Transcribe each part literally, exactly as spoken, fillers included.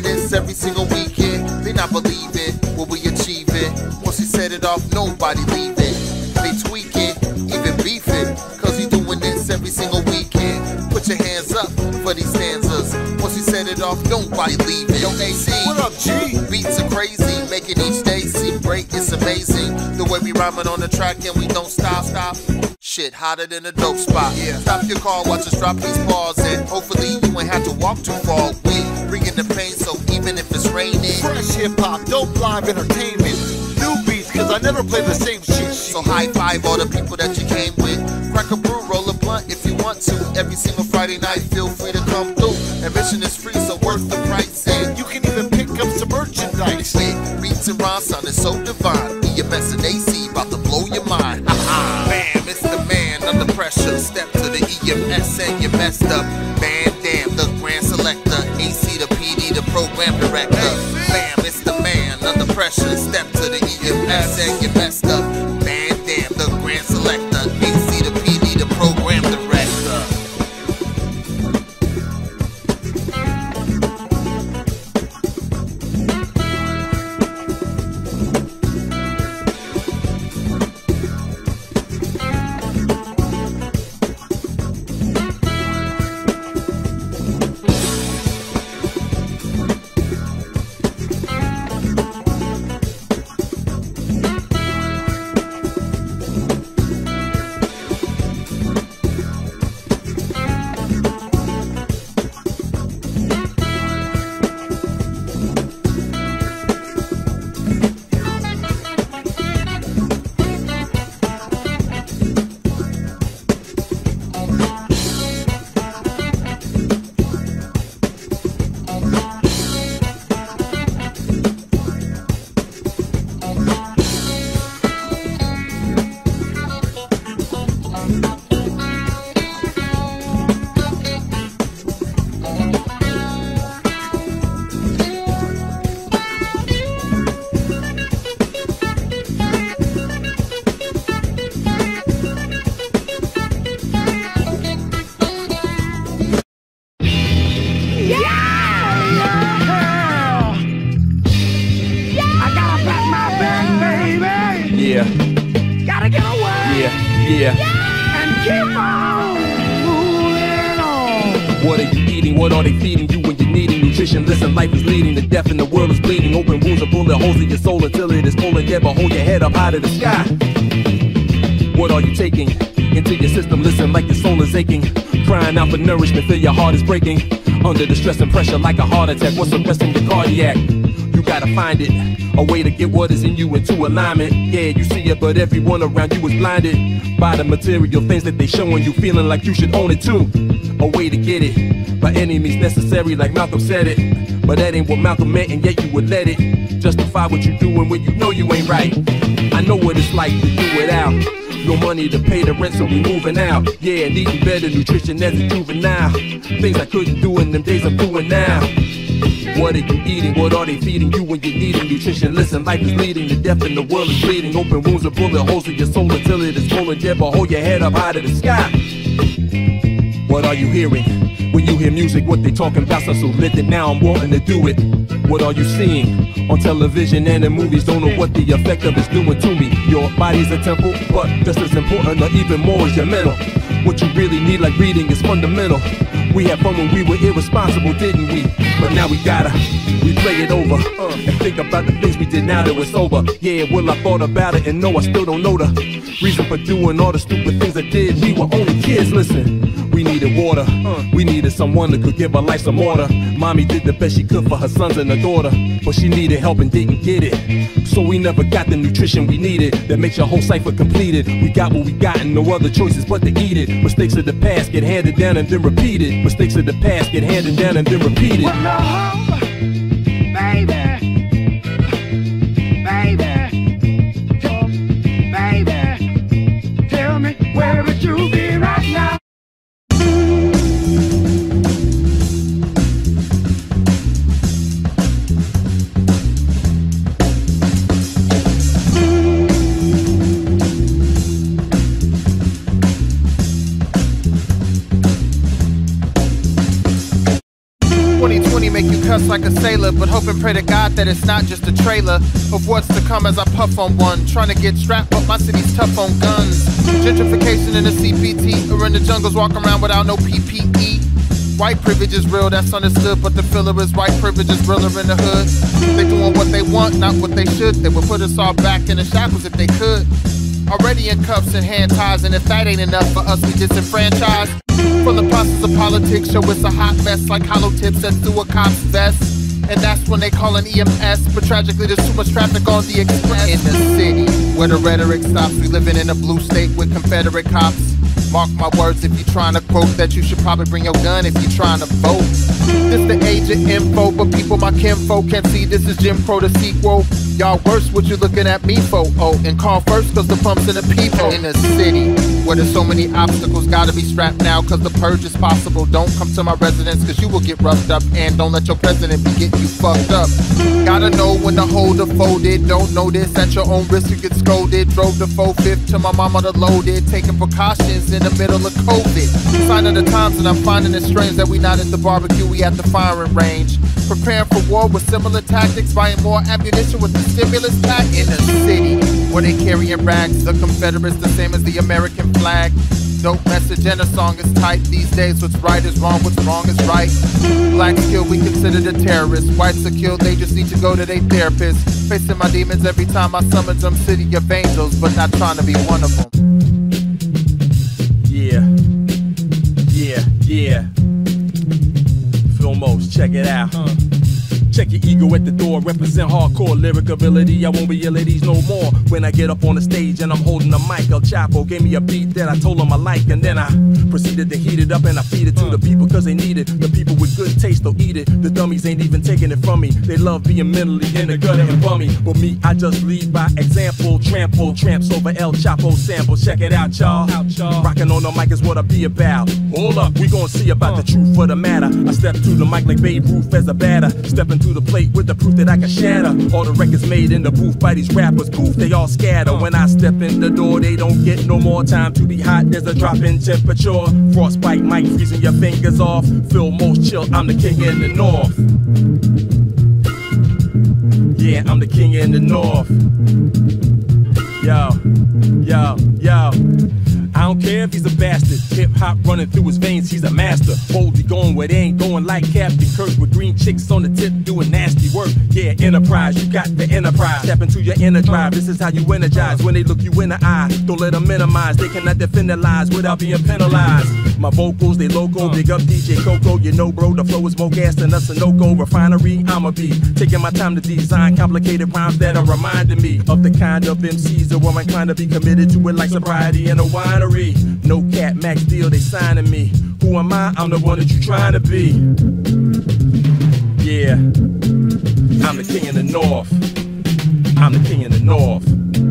this every single weekend. They not believing what we achieving. Once we set it off, nobody leaving. They tweaking, even beefing, cause we doing this every single weekend. Put your hands up for these stanzas. Once we set it off, nobody leaving. Yo, A C, what up, G? Beats are crazy, making each day seem great. It's amazing the way we rhyming on the track and we don't stop, stop. Shit hotter than a dope spot. Yeah. Stop your car, watch us drop these bars, and hopefully you ain't have to walk too far. We bringing the pain, so even if it's raining. Fresh hip hop, dope live entertainment. New beats, cause I never play the same shit. So high five all the people that you came with. Crack a brew, roll a blunt if you want to. Every single Friday night, feel free to come through. Admission is free, so worth the price. And you can even pick up some merchandise. With beats and rhymes sounding so divine. E M S and A C about to blow your mind. Bam, it's the man under pressure. Step to the E M S and you messed up. Man, damn, the grand selector. A C, the P D, the program director. Bam, it's the man under pressure. Step to the E M S and you messed up. Man, damn, the grand selector. A C, the P D, the program director. Yeah. Gotta get away. Yeah, yeah. yeah. And keep on moving on. What are you eating? What are they feeding you when you're needing nutrition? Listen, life is leading to death and the world is bleeding. Open wounds and bullet holes in your soul until it is full and dead. But hold your head up high to the sky. What are you taking into your system? Listen, like your soul is aching. Crying out for nourishment, feel your heart is breaking. Under the stress and pressure like a heart attack. What's suppressing your cardiac? You gotta find it, a way to get what is in you into alignment. Yeah, you see it, but everyone around you is blinded by the material things that they showing you, feeling like you should own it too. A way to get it, by any means necessary, like Malcolm said it. But that ain't what Malcolm meant, and yet you would let it justify what you're doing when you know you ain't right. I know what it's like to do without. No money to pay the rent, so we moving out. Yeah, needing better nutrition as a juvenile. Things I couldn't do in them days I'm doing now. What are you eating? What are they feeding you when you're needing nutrition? Listen, life is leading to death and the world is bleeding. Open wounds and bullet holes in your soul until it is full and dead. But hold your head up high to the sky. What are you hearing? When you hear music, what they talking about? So lit that now I'm wanting to do it. What are you seeing? On television and in movies, don't know what the effect of it's doing to me. Your body's a temple, but just as important or even more is your mental. What you really need, like reading, is fundamental. We had fun when we were irresponsible, didn't we? But now we gotta replay it over uh, and think about the things we did now that it's over. Yeah, well, I thought about it and no, I still don't know the reason for doing all the stupid things I did. We were only kids, listen. We needed water, uh, we needed someone that could give her life some order. Mommy did the best she could for her sons and her daughter, but she needed help and didn't get it. So we never got the nutrition we needed that makes your whole cipher completed. We got what we got and no other choices but to eat it. Mistakes of the past get handed down and then repeated. Mistakes of the past get handed down and then repeated. Well, no hope, baby, baby, baby, tell me where would you be right now? twenty twenty make you cuss like a sailor, but hope and pray to God that it's not just a trailer of what's to come as I puff on one. Trying to get strapped, but my city's tough on guns. Gentrification in the C P T, or in the jungles walking around without no P P E. White privilege is real, that's understood, but the filler is white privilege is realer in the hood. They doing what they want, not what they should. They would put us all back in the shackles if they could. Already in cuffs and hand ties, and if that ain't enough for us, we disenfranchised. From the process of politics, show it's a hot mess like hollow tips sets through a cop's vest. And that's when they call an E M S, but tragically there's too much traffic on the express. In the city, where the rhetoric stops, we living in a blue state with Confederate cops. Mark my words, if you're trying to quote that, you should probably bring your gun if you're trying to vote. This the age of info, but people my kinfolk can't see this is Jim Crow the sequel. Y'all worse, what you looking at me for? Oh, and call first cause the pump's in the people. In the city, where there's so many obstacles, gotta be strapped now cause the purge is possible. Don't come to my residence cause you will get roughed up, and don't let your president be getting you fucked up. Gotta know when to hold or folded, don't know this at your own risk you get scolded. Drove the four-fifth to my mama to loaded, taking precautions in the middle of COVID. Sign of the times, and I'm finding it strange that we not at the barbecue, we at the firing range. Preparing for war with similar tactics, buying more ammunition with the stimulus pack. In the city, where they carrying rags, the Confederates the same as the American flag. Dope message and a song is tight these days. What's right is wrong, what's wrong is right. Blacks killed, we consider the terrorists. Whites are killed, they just need to go to their therapist. Facing my demons every time I summon some city of angels, but not trying to be one of them. Yeah, yeah, yeah. Filmos, check it out. Huh. Check your ego at the door, represent hardcore lyric ability. I won't be your ladies no more. When I get up on the stage and I'm holding the mic, El Chapo gave me a beat that I told him I like, and then I proceeded to heat it up and I feed it to the people cause they need it. The people with good taste will eat it. The dummies ain't even taking it from me. They love being mentally in the gutter and bummy. But me, I just lead by example. Trample tramps over El Chapo sample. Check it out, y'all. Rocking on the mic is what I be about. Hold up, we gon' see about the truth of the matter. I step to the mic like Babe Ruth as a batter. Step into the plate with the proof that I can shatter. All the records made in the booth by these rappers, poof, they all scatter. When I step in the door, they don't get no more time to be hot. There's a drop in temperature. Frostbite mic freezing your fingers off. Feel most chill, I'm the king in the north. Yeah, I'm the king in the north. Yo, yo, yo. I don't care if he's a bastard. Hip hop running through his veins, he's a master. Boldly going where they ain't going, like Captain Kirk with green chicks on the tip doing nasty work. Yeah, enterprise, you got the enterprise. Step into your inner drive, this is how you energize. When they look you in the eye, don't let them minimize. They cannot defend their lies without being penalized. My vocals, they loco, big up D J Coco. You know bro, the flow is more gas than a Sunoco refinery. I'ma be taking my time to design complicated rhymes that are reminding me of the kind of M Cs that were inclined to be committed to it like sobriety and a winery. No cat, max deal, they signing me. Who am I? I'm the one that you trying to be. Yeah, I'm the king in the north. I'm the king in the north.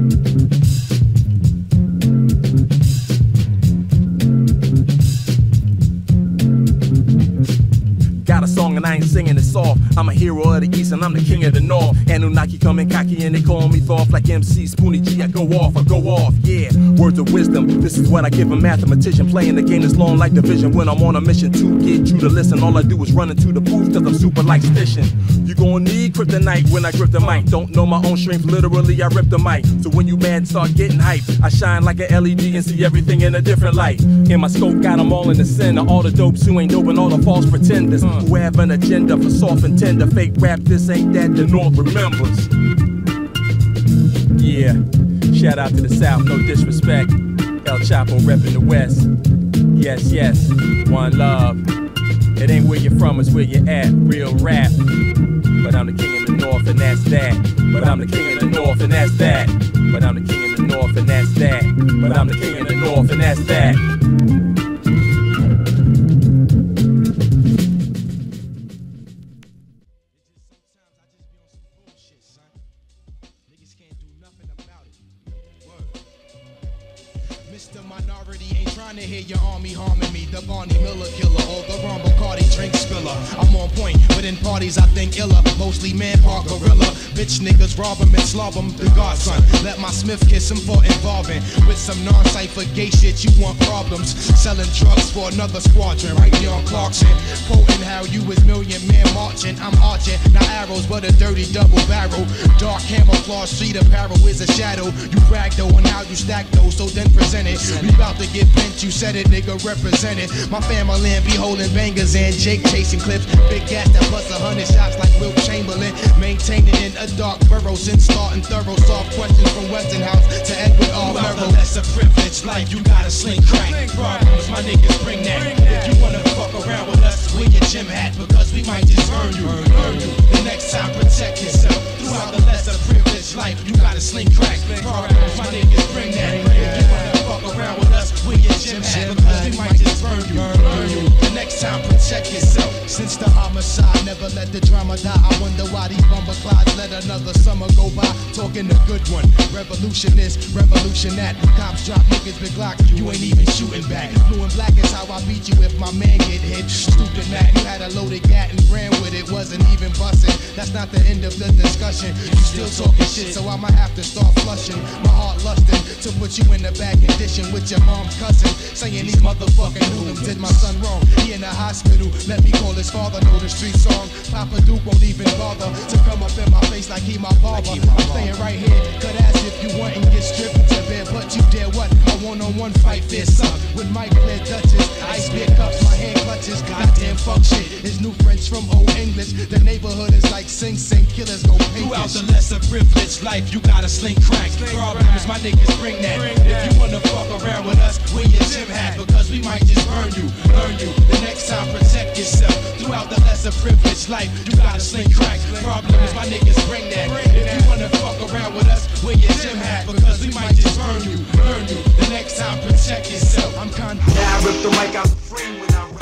Got a song and I ain't singing it soft. I'm a hero of the east and I'm the king of the north. Anunnaki coming cocky and they call me Thoth like M C Spoonie G. I go off, I go off, yeah. Words of wisdom, this is what I give a mathematician. Playing the game that's long like division. When I'm on a mission to get you to listen, all I do is run into the booth cause I'm super like stitching. You gon' need kryptonite when I grip the mic. Don't know my own strength, literally I rip the mic. So when you mad, start getting hype. I shine like an L E D and see everything in a different light. In my scope, got them all in the center. All the dopes who ain't dope and all the false pretenders who have an agenda for soft and tender. Fake rap, this ain't that the North remembers. Yeah, shout out to the South, no disrespect. El Chapo reppin' the West. Yes, yes, one love. It ain't where you're from, it's where you're at. Real rap. But I'm the king in the North and that's that. But I'm the king in the North and that's that. But I'm the king in the North and that's that. But I'm the king in the North and that's that. Mister Minority ain't trying to hear your army harming me. The Barney Miller killer or the Ron Bacardi drink spiller. I'm on point, but in parties I think iller. Mostly man park gorilla. Bitch niggas rob them and slob them. The godson, let my Smith kiss him for involving with some non-cypher gay shit. You want problems? Selling drugs for another squadron right there on Clarkson. Quoting how you was million man marching. I'm arching, not arrows, but a dirty double barrel. Dark camouflage, street apparel is a shadow. You brag though on how you stack those, so then present it. We about to get bent, you said it, nigga, represent it. My family and be holding bangers and Jake chasing clips. Big gas that bust a hundred shots like Wilt Chamberlain. Maintaining in a dark burrow since starting thorough. Soft questions from Westinghouse to Edward R. Murrow. That's a privileged life, you gotta sling crack. Problems, my niggas bring that. If you wanna fuck around with us, wear your gym hat, because we might just earn you, earn you. The next time, protect yourself. Throughout the lesser privileged life, you gotta sling crack. Problems, my niggas bring that. If you wanna fuck around with us, wear your gym hat, because we might just burn you, burn you. The next time, protect yourself. Since the homicide, never let the drama die. I wonder why these bumper clods let another summer go by. Talking the good one, revolutionist, revolution that. Cops drop niggas big Glock, you ain't even shooting back. Blue and black is how I beat you if my man get hit. Stupid Mac, you had a loaded gat and ran with it, wasn't even busting. That's not the end of the discussion. You still talking shit, so I'ma have to start flushing. My heart lusting to put you in a bad condition with your mom's cousin. Saying these motherfucking hoodlums did my son wrong. He in the hospital, let me call his father. Know the street song. Papa Duke won't even bother to come up in my face like he my barber. I'm staying right here, could ask if you want and get stripped to bed, but you dare what? A one-on-one fight fist up with Mike Clear Dutchess. Ice beer cups, my hand clutches. Goddamn fuck shit. His new friends from Old English. The neighborhood is like Sing Sing, killers go pinkish. Throughout the lesser privileged life, you gotta sling crack. Problems, my niggas bring that. If you wanna fuck around with us, wear your gym hat, because we might just burn you, burn you. The next time, protect yourself. Throughout the lesser privileged life, you gotta sling crack. Problems, my niggas bring that. If you wanna fuck around with us, wear your gym hat, because we might just burn you, burn you. The next time, protect yourself. I'm kinda. Yeah, I rip the mic out the frame when I rap.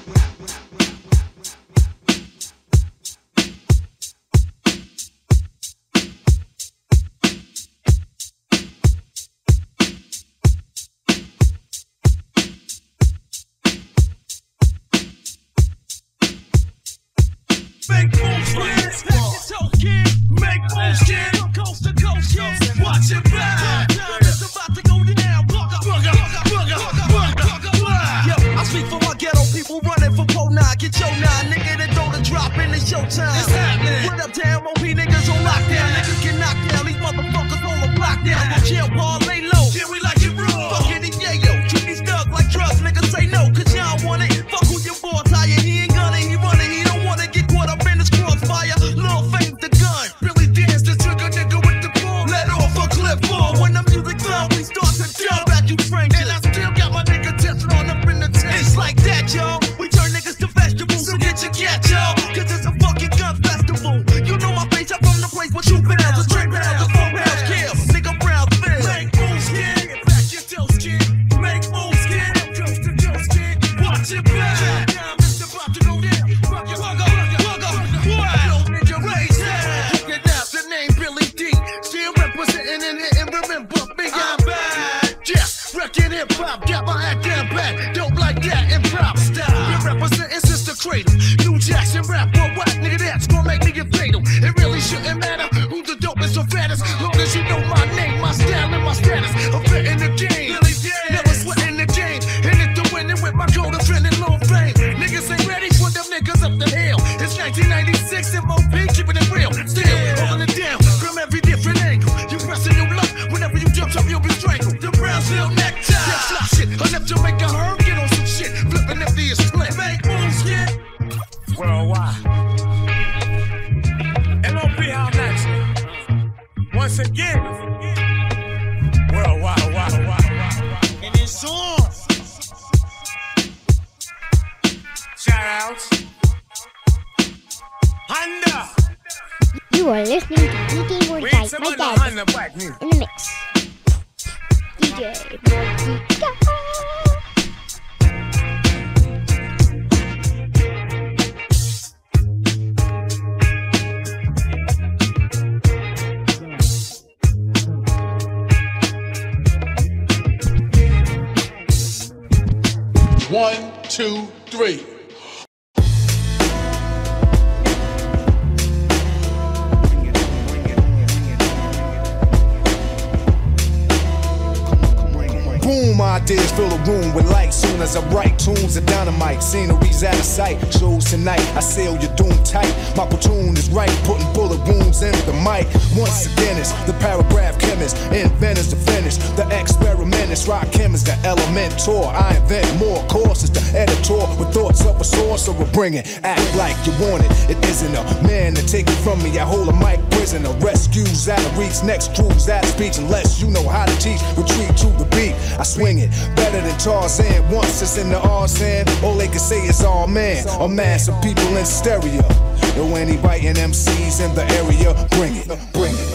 Make moves, kid. Stack your toe, kid. Make moves, kid. From coast to coast, kid. Watch it back. It's about to go down. Bugger, bugger, bugger, bugger, bugger, bugger. Yo, I speak for my ghetto people running for Pro nine. Get your nine, nigga, that throw the drop in the showtime. It's happening. What up, town? O P niggas on lockdown. Niggas get knocked down. These motherfuckers on the block down. No chill, ball, lay low. Yeah, we like it raw. Fuck it, yeah, yo. Treat these thugs like drugs. Niggas say no, cause y'all want it. Fuck who your boy tired. He ain't gonna, he running. He don't wanna get caught up in this crossfire. Lil' Fame the gun. Billy Dance the trigger nigga with the ball. Let off a clip ball. When the music loud, we start to jump back, you Frank. And I still got my nigga testing on up in the tent. It's like that, y'all. We turn niggas to vegetables. So get your cat, y'all. Cause it's a fucking gun festival. You know my face, I'm from the place where two pounds, a straight pounds, a four pounds kill. Nigga Brownsville. Make moves, kid. Get back your toes, kid. Make moves, kid. Coast to coast, kid. Watch it back. Now it's about to go down. Bugger, bugger, bugger, bugger. Yo, ninja race. Check it out, the name Billy D. Still representing in it and remember me, I'm back. Yes, wrecking hip hop, got my act down back. Don't like that in prop style. Been representing since the cradle. New Jackson rap, but what nigga that's gonna make me get fatal. It really shouldn't matter who the dopest or fattest. Long as you know my name, my style, and my status. I'm fit in the game. Never sweating the game. In it to win it with my gold defending Lil' Fame. Niggas ain't ready for them niggas up the hill. It's nineteen ninety-six, M O P, keeping it real. Still holding it down from every different angle. You pressing your luck whenever you jump up, you'll be strangled. The Brownsville necktie. Yeah, fly shit. Enough to make a herb get on some shit. Flipping if the is split. Make moves, kid. Worldwide. M O P how next? Once again. Worldwide, wide, wide, wide. And it's on. Shout outs. Honda. You are listening to D J Mordecai, my dad, in the mix. D J Mordecai. One, two, three. Boom, ideas fill the room with light. Soon as I write tunes of dynamite, sceneries out of sight. Shows tonight, I seal your doom tight. My platoon is right, putting bullet wounds in the mic. Once again, it's the paragraph chemist, inventors to finish. The experimentist, rock chemist, the elementor. I invent more courses, the editor with thoughts of a sorcerer. Bring it, act like you want it. It isn't a man to take it from me. I hold a mic prisoner, rescues out of reach, next cruise out of speech. Unless you know how to teach, retreat to the beat. I swing it better than Tarzan. Once it's in the R's hand, all they can say is all man. A mass of people in stereo. Yo, any biting M Cs in the area, bring it, bring it.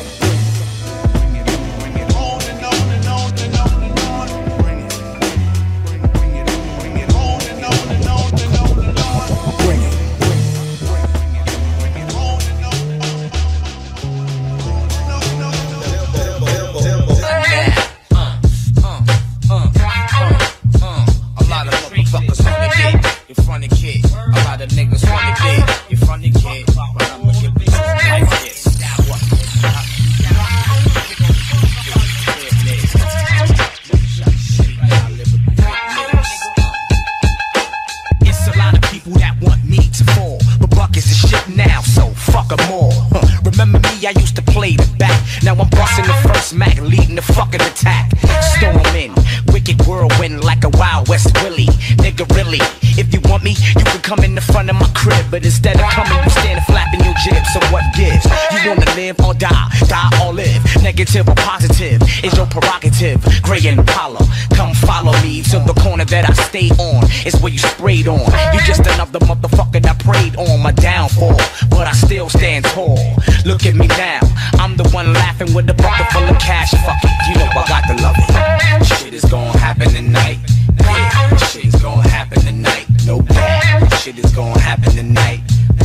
But instead of coming, you standing flapping your jib. So what gives? You wanna live or die, die or live. Negative or positive is your prerogative. Gray and Impala, come follow me to the corner that I stay on. It's where you sprayed on. You just another motherfucker that preyed on my downfall, but I still stand tall. Look at me now, I'm the one laughing with a bucket full of cash. Fuck it, you know I got to love it. Shit is gonna happen tonight. Yeah, shit is gonna happen tonight. No doubt, shit is gonna happen tonight.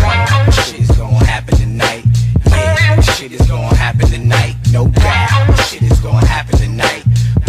Shit is gonna happen tonight. Yeah, shit is gonna happen tonight. No doubt, shit is gonna happen tonight.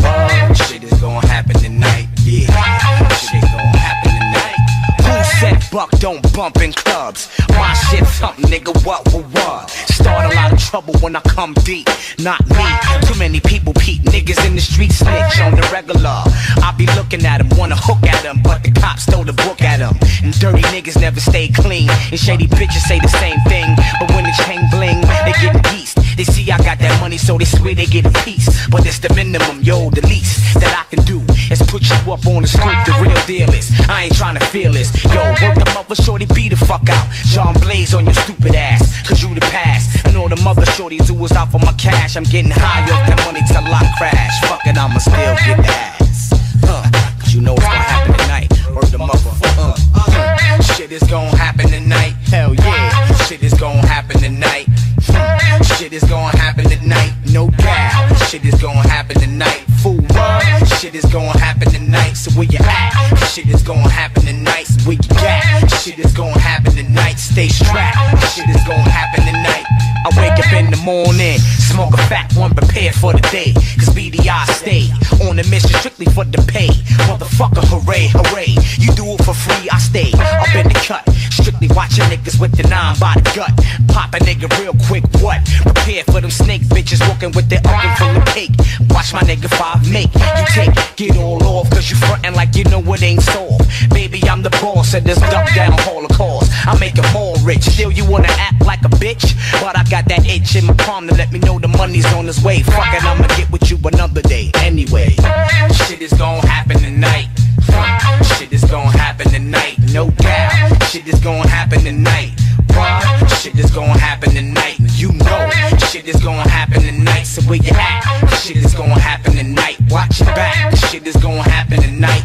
Shit is gonna happen tonight. Yeah, shit is gonna happen tonight. Who said buck don't bump in clubs? My shit something, nigga, what, what, what? Start a lot of trouble when I come deep. Not me, too many people peep. Niggas in the street snitch on the regular. I be looking at them, wanna hook at them, but the cops stole the book at them. And dirty niggas never stay clean. And shady bitches say the same thing, but when the chain bling, they get geased. They see I got that money, so they swear they get a piece. But it's the minimum, yo, the least that I can do is put you up on the scoop, the real deal is. I ain't trying to feel this. Yo, work the mother shorty, beat the fuck out. John Blaze on your stupid ass, cause you the past. And all the mother shorties who was out for my cash. I'm getting high off that money till I crash. Fuck it, I'ma still get the ass. Uh, cause you know it's gonna happen tonight. Work the mother, uh, uh, shit is gonna happen tonight. Hell yeah, shit is gonna happen tonight. Shit is gonna happen tonight, no doubt. Shit is gonna happen tonight. Fool, what? Shit is gonna happen tonight. So where you at? Shit is gonna happen tonight. So where you at? Shit is gonna happen tonight. Stay strapped. Shit is gonna happen tonight. I wake up in the morning, smoke a fat one, prepare for the day. Cause B D I stay on a mission strictly for the pay. Motherfucker, hooray, hooray. You do it for free, I stay up in the cut. Strictly watching niggas with the nine by the gut. Pop a nigga real quick, what? Prepare for them snake bitches walking with their oven full of cake. Watch my nigga five make you take, get all off. Cause you frontin' like you know it ain't soft. Baby, I'm the boss of this duck down holocaust. I make them all rich, still you wanna act like a bitch. But I got that itch in my palm to let me know the money's on its way. Fuck it, I'ma get with you another day. Anyway, shit is gon' happen tonight. Shit is gon' happen tonight, no doubt. Shit is gon' happen tonight. What? Shit is gon' happen tonight. You know, shit is gon' happen tonight. So where you at? Shit is gon' happen tonight. Watch your back. Shit is gon' happen tonight.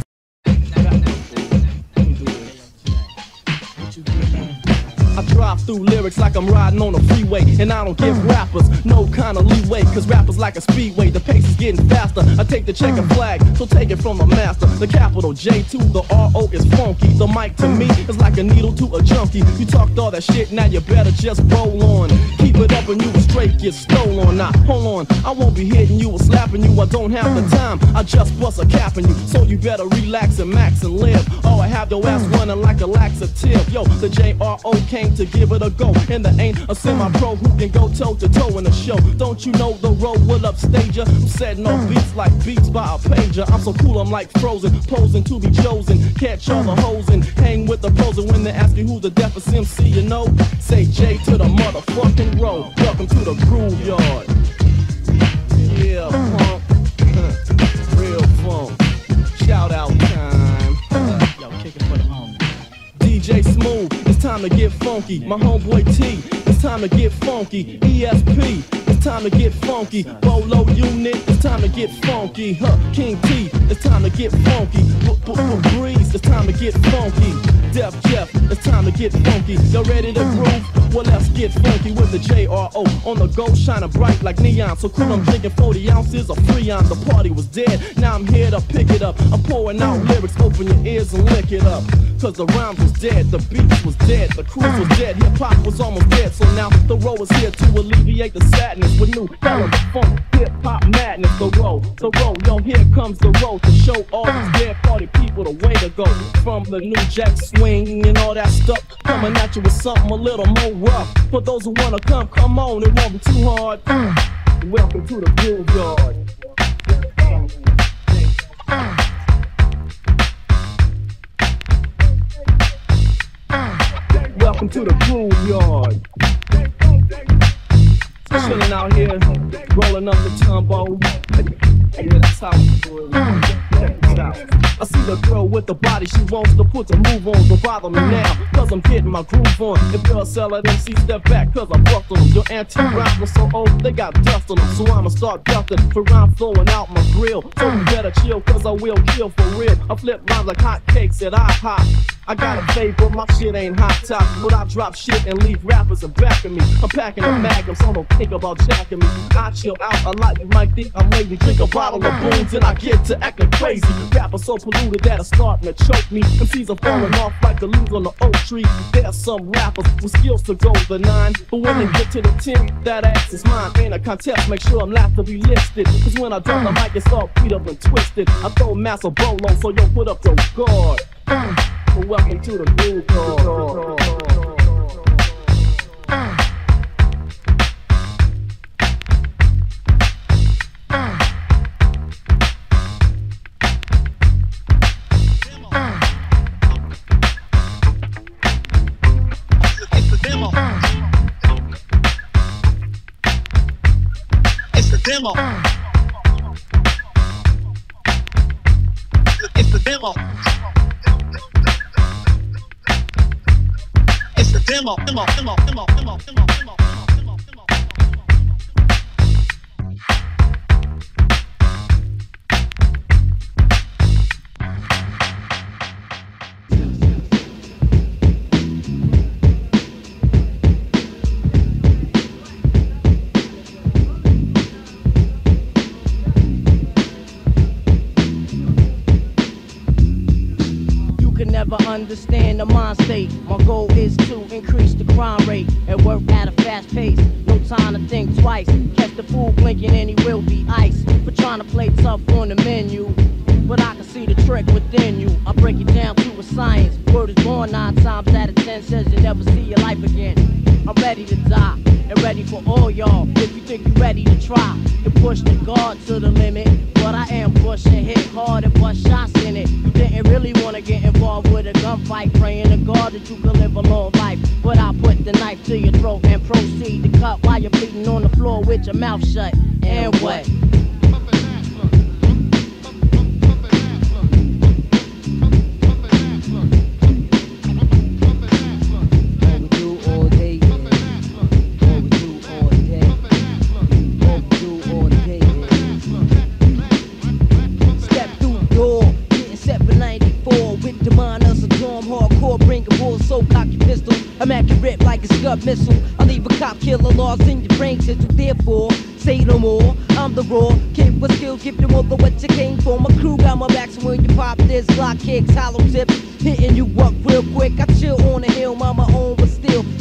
I drive through lyrics like I'm riding on a freeway, and I don't give rappers no kind of leeway, cause rappers like a speedway, the pace is getting faster. I take the checker flag, so take it from the master. The capital J to the R O is funky. The mic to me is like a needle to a junkie. You talked all that shit, now you better just roll on. Keep it up and you was straight get stolen. Now, hold on, I won't be hitting you or slapping you. I don't have the time, I just bust a cap in you. So you better relax and max and live. Oh, I have your ass running like a laxative. Yo, the J R O came to give it a go. And there ain't a semi-pro who can go toe to toe in the show. Don't you know the road will upstage ya? I'm setting off beats like beats by a pager. I'm so cool, I'm like Frozen, posing to be chosen. Catch all the hoes and hang with the pros. And when they ask you who's the deafest M C, you know, say J to the motherfucking road. Welcome to the Groove Yard. Yeah, punk. Real funk. Shout out time. Uh, yo, kick it for the home. D J Smooth, it's time to get funky. My homeboy T, it's time to get funky. E S P, it's time to get funky. Bolo Unit, it's time to get funky. Huh, King T, it's time to get funky. Breeze, it's time to get funky. Def Jeff, it's time to get funky. Y'all ready to groove? Well, let's get funky with the J R O. On the go, shining bright like neon. So cool, I'm drinking forty ounces of Freon. The party was dead, now I'm here to pick it up. I'm pouring out lyrics, open your ears and lick it up. Cause the rhymes was dead, the beats was dead, the cruise was dead, hip-hop was almost dead. So now the road is here to alleviate the sadness with new hell of the funk, hip-hop madness. The road, the road, yo, here comes the road to show all these dead party people the way to go. From the new jack swing and all that stuff, coming at you with something a little more rough. For those who wanna come, come on, it won't be too hard. Welcome to the Groove Yard. Welcome to the Groove Yard. Chilling out here, rolling up the tumbo. Yeah, that's how we do it. Check this out. I see the girl with the body, she wants to put the move on. Don't bother me now, cause I'm getting my groove on. If you're a seller, M C, step back, cause I bust on them. Your anti-rhymes were so old, they got dust on them. So I'ma start dusting for rhyme flowing out my grill. So you better chill, cause I will kill for real. I flip rhymes like hot cakes at IHOP. I got a favor, my shit ain't hot top, but I drop shit and leave rappers in back of me. I'm packing a magnum, so don't think about jacking me. I chill out a lot, you might think I'm lazy. Drink a bottle of booze and I get to acting crazy. Rappers so polluted that it's starting to choke me. M Cs are falling off like the leaves on the oak tree. There's some rappers with skills to go the nine, but when they get to the ten, that ass is mine. Ain't a contest, make sure I'm last to be listed. Cause when I drop the mic, it's all beat up and twisted. I throw massive bolo, so yo, put up your guard. Well, welcome to the Groove Yard. It's the demo. It's the demo. It's the demo. It's the demo, demo, demo, demo, demo, demo, demo, demo, demo. Never understand the mind state. My goal is to increase the crime rate and work at a fast pace. No time to think twice. Catch the fool blinking and he will be ice. For trying to play tough on the menu, but I can see the trick within you. I break it down to a science. Word is born nine times out of ten says you never see your life again. I'm ready to die and ready for all y'all. If you think you're ready to try to push the guard to the limit, but I am pushing, hit hard and bust shots in it. You didn't really want to get involved with a gunfight, praying to God that you could live a long life. But I put the knife to your throat and proceed to cut while you're bleeding on the floor with your mouth shut. And what? I'm accurate like a Scud missile. I leave a cop killer lost in your brain tissue. Therefore, say no more. I'm the raw kid with skills, give you more than what you came for. My crew got my back, so when you pop this, lock kicks, hollow tips, hitting you up real quick. I chill on the hill, mind my own, but still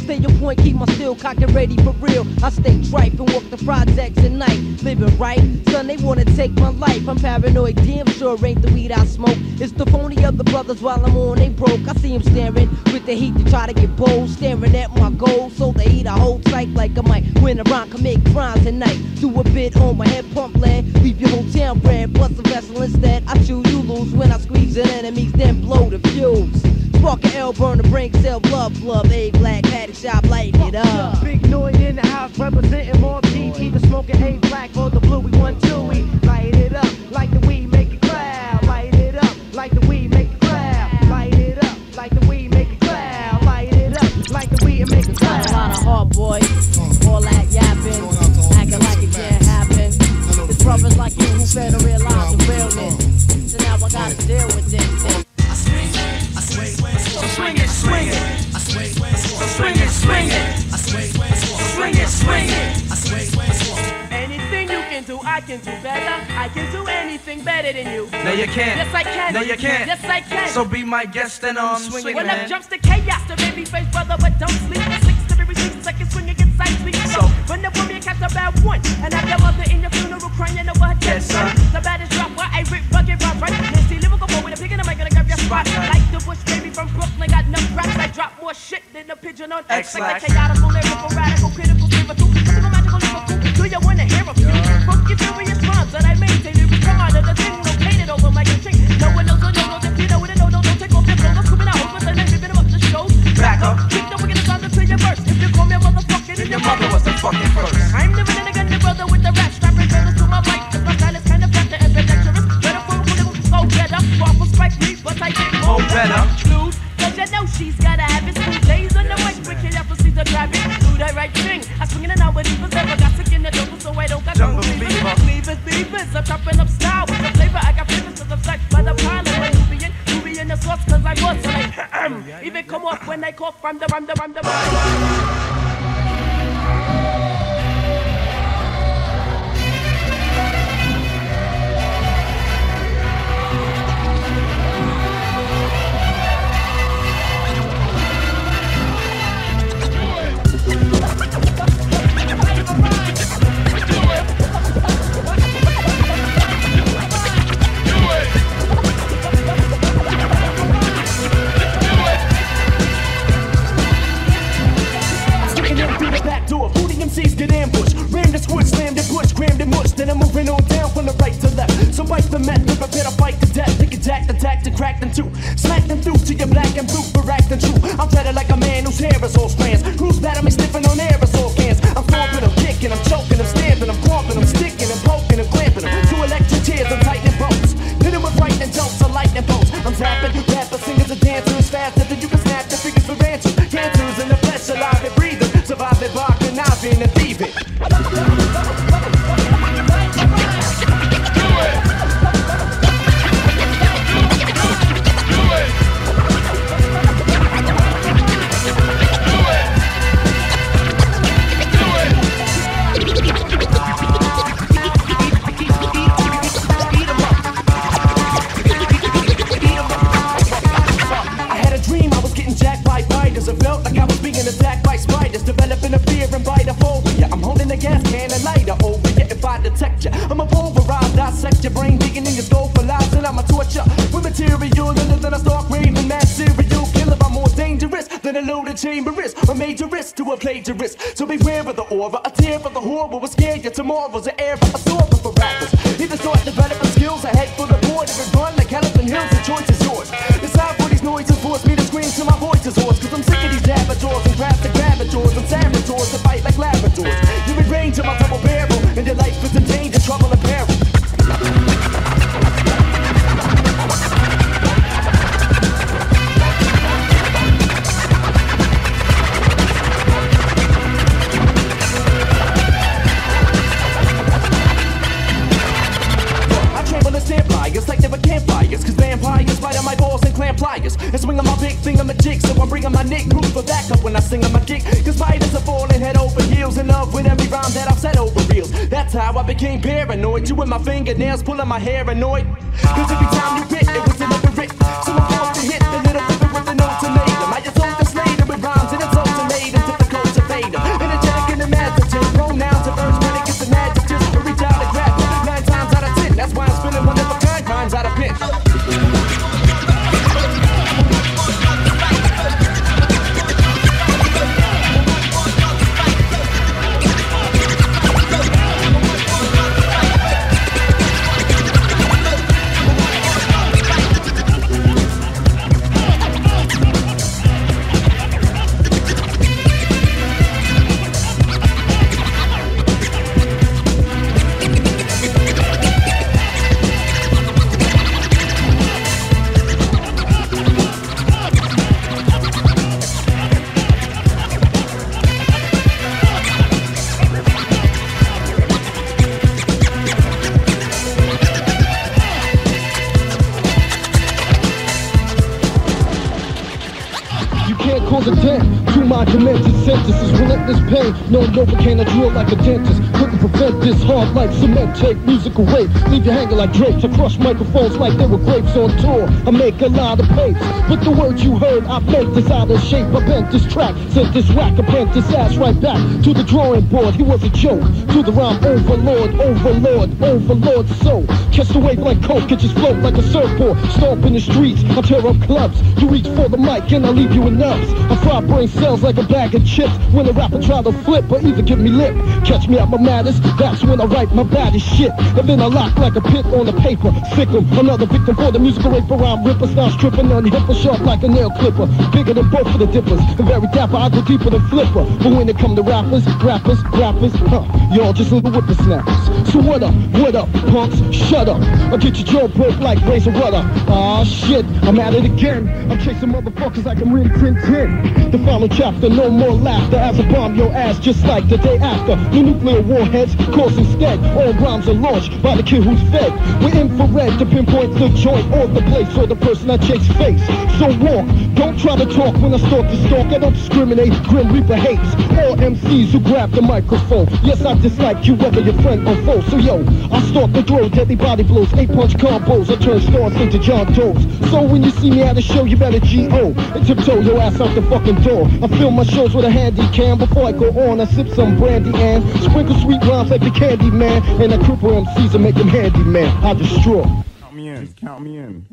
Stay your point, keep my steel cocked and ready for real. I stay tripe and walk the projects at night. Living right, son, they wanna take my life. I'm paranoid, damn sure ain't the weed I smoke. It's the phony other brothers while I'm on, they broke. I see them staring with the heat to try to get bold. Staring at my goals, so they eat a whole tight like I might win around, commit crimes tonight. Do a bit on my head pump lead, leave your whole town bread, plus a vessel instead. I choose you lose when I squeeze at enemies, then blow the fuse. Spark an L, burn the brain cell, love, love, a black patty shop, light it up. Big noise in the house, representing more teams. Either smoking a black or the blue, we want two. We light it up like the weed make it cloud. Light it up like the weed make it cloud. Light it up like the weed make it cloud. Light it up like the weed make it cloud. Got a lot of hard boy, all that yapping, acting like it can't happen. It's brothers like you who fail to realize the realness. So now I gotta deal with this. I swing, I swing, so swing it, swing it. I swing, so swing it, swing it. I swing, so swing it, swing it. I swing. Anything you can do, I can do better. I can do anything better than you. No, you can't. Yes, I can. No, you can't. Yes, I can. So be my guest and I'm swinging, When man. up jumps the chaos, the baby face brother, but don't sleep. Six to every six second swing against sight sweet. So when the woman catch a bad one, and have your mother in your funeral crying over her death. Yes, sir. The baddest drop where I rip rugged rhymes, right? Nancy lyrical boy with a pig in the mic, gonna grab your spot. Like the bush baby from Brooklyn, got enough raps. I drop more shit than a pigeon on X. Like the chaotical, lyrical, radical, critical, spiritual, physical, magical, lyrical. Do you wanna hear a few? Funky, furious rhymes that I maintain. Every part of the thing located over my string. No one knows, no, no, if you know it, no, no, don't take off your clothes. I'm coming out, open the name, ripping them up the shows. Back up, keep the wicked sound until your verse. If you call me a motherfucker, then your mother was the fucking first. I'm the villain again, the brother with the rap, strapping girls to my mic. The style is kind of fat, the ambidextrous. Metaphorical, go better. Waffle spike me, but I get more better. Blues, cause you know she's gotta have it. Smooth days on the white, wicked apple, she's a grab it. Do the right thing. I swing in and out, but even never got sick in the jungle, so I don't got no fever. Leavers, beavers, I'm chopping up style with the flavor. I got flavors cause I'm psyched by the pile. I'm a Nubian, Nubian the sauce cause I was like, even come off when I cough from the, from the, from the, from the. Get ambushed, ram the squish, slammed and push, crammed and mushed. Then I'm moving on down from the right to left. So wipe the mat, prepare to fight to death. Take a jack, attack to crack them too. Smack them through to your black and blue for acting true. I'm treaded like a man whose hair is all strands. Cruise battle me sniffing on aerosol cans. I'm stomping, I'm kicking, I'm choking, I'm stamping, I'm clomping, I'm sticking, I'm poking, I'm clamping. Two electric chairs, I'm tightening bolts. Hit 'em with lightning jumps, or lightning bolts. I'm rapping, rappers, singers, and dancers faster than you can snap the figures for answers. Cancers in the flesh, alive and breathing. Surviving, barking, knocking, and thieving. I had a dream I was getting jacked by biters. It felt like I was being attacked by spiders. Developing a fear and vitaphobia. I'm holding a gas can and lighter over you. If I detect you, I'm a pulverize, dissect your brain, digging in your skull for lies, and I'm a torture with material. And then I start raving, mad serial killer. I'm more dangerous than a loaded chamber is. A major risk to a plagiarist. So beware of the aura, a tear for the horror. Will scare you tomorrow's an era, a sword for rappers. Either start developing skills, a head full of board, if it run like Elephant Hills, the choice is yours. Decide for these noises, force me to scream till my voice is hoarse. Cause I'm sick of these dabadors and grab the grabadors and saboteurs that fight like labradors. You're in range of my double barrel, and your life is in danger, trouble and peril. It's like they were campfires, cause vampires bite on my balls and clamp pliers. And swing on my big thing on my jig, so I'm bringing my Nick Groove for backup when I sing on my gig. Cause spiders are falling head over heels, in love with every rhyme that I've said over reels. That's how I became paranoid, you with my fingernails pulling my hair annoyed. Cause every time you bit, it was deliberate. So I'm forced to hit the little different with an ultimatum. I just hold the slater with rhymes and it's ultimatum. my demented sentences, relentless pain. No Novocaine, I drill like a dentist. Couldn't prevent this hard like cement. Take musical rape, leave you hanging like drapes. I crush microphones like they were grapes on tour. I make a lot of papes, but the words you heard, I meant this out of shape. I bent this track, sent this rack, I bent this ass right back to the drawing board. He was a joke, to the rhyme overlord, overlord, overlord. So, catch the wave like coke, it just float like a surfboard. Stomp in the streets, I tear up clubs. You reach for the mic and I leave you in nuts. I fry brain cells like a bag of chips. When a rapper try to flip or either give me lip, catch me at my maddest, that's when I write my baddest shit. And then I lock like a pit on the paper. Sick 'em, another victim for the musical rape around rippers. Now stripping on hipper, sharp like a nail clipper. Bigger than both of the dippers, and very dapper, I go deeper than Flipper. But when it come to rappers, rappers, rappers, huh, y'all just little whippersnappers. So what up, what up, punks, shut up. I'll get your jaw broke like razor rudder. Aw shit, I'm at it again. I'm chasing motherfuckers like I'm Rin Tin Tin. The final chapter, no more laughter as I bomb your ass just like the day after. The nuclear warheads, course instead, all rhymes are launched by the kid who's fed. We're infrared to pinpoint the joint or the place or the person I chase face. So walk, don't try to talk when I start to stalk. I don't discriminate, Grim Reaper hates all M Cs who grab the microphone. Yes, I dislike you whether you're friend or foe. So yo, I start to throw deadly body blows, eight punch combos, I turn stars into John Does. So when you see me at a show, you better G O and tiptoe your ass out the fucking door. I film my shows with a handy cam. Before I go on, I sip some brandy and sprinkle sweet rhymes like the Candy Man. And I cripple M Cs and make them handy, man. I destroy. Count me in, count me in.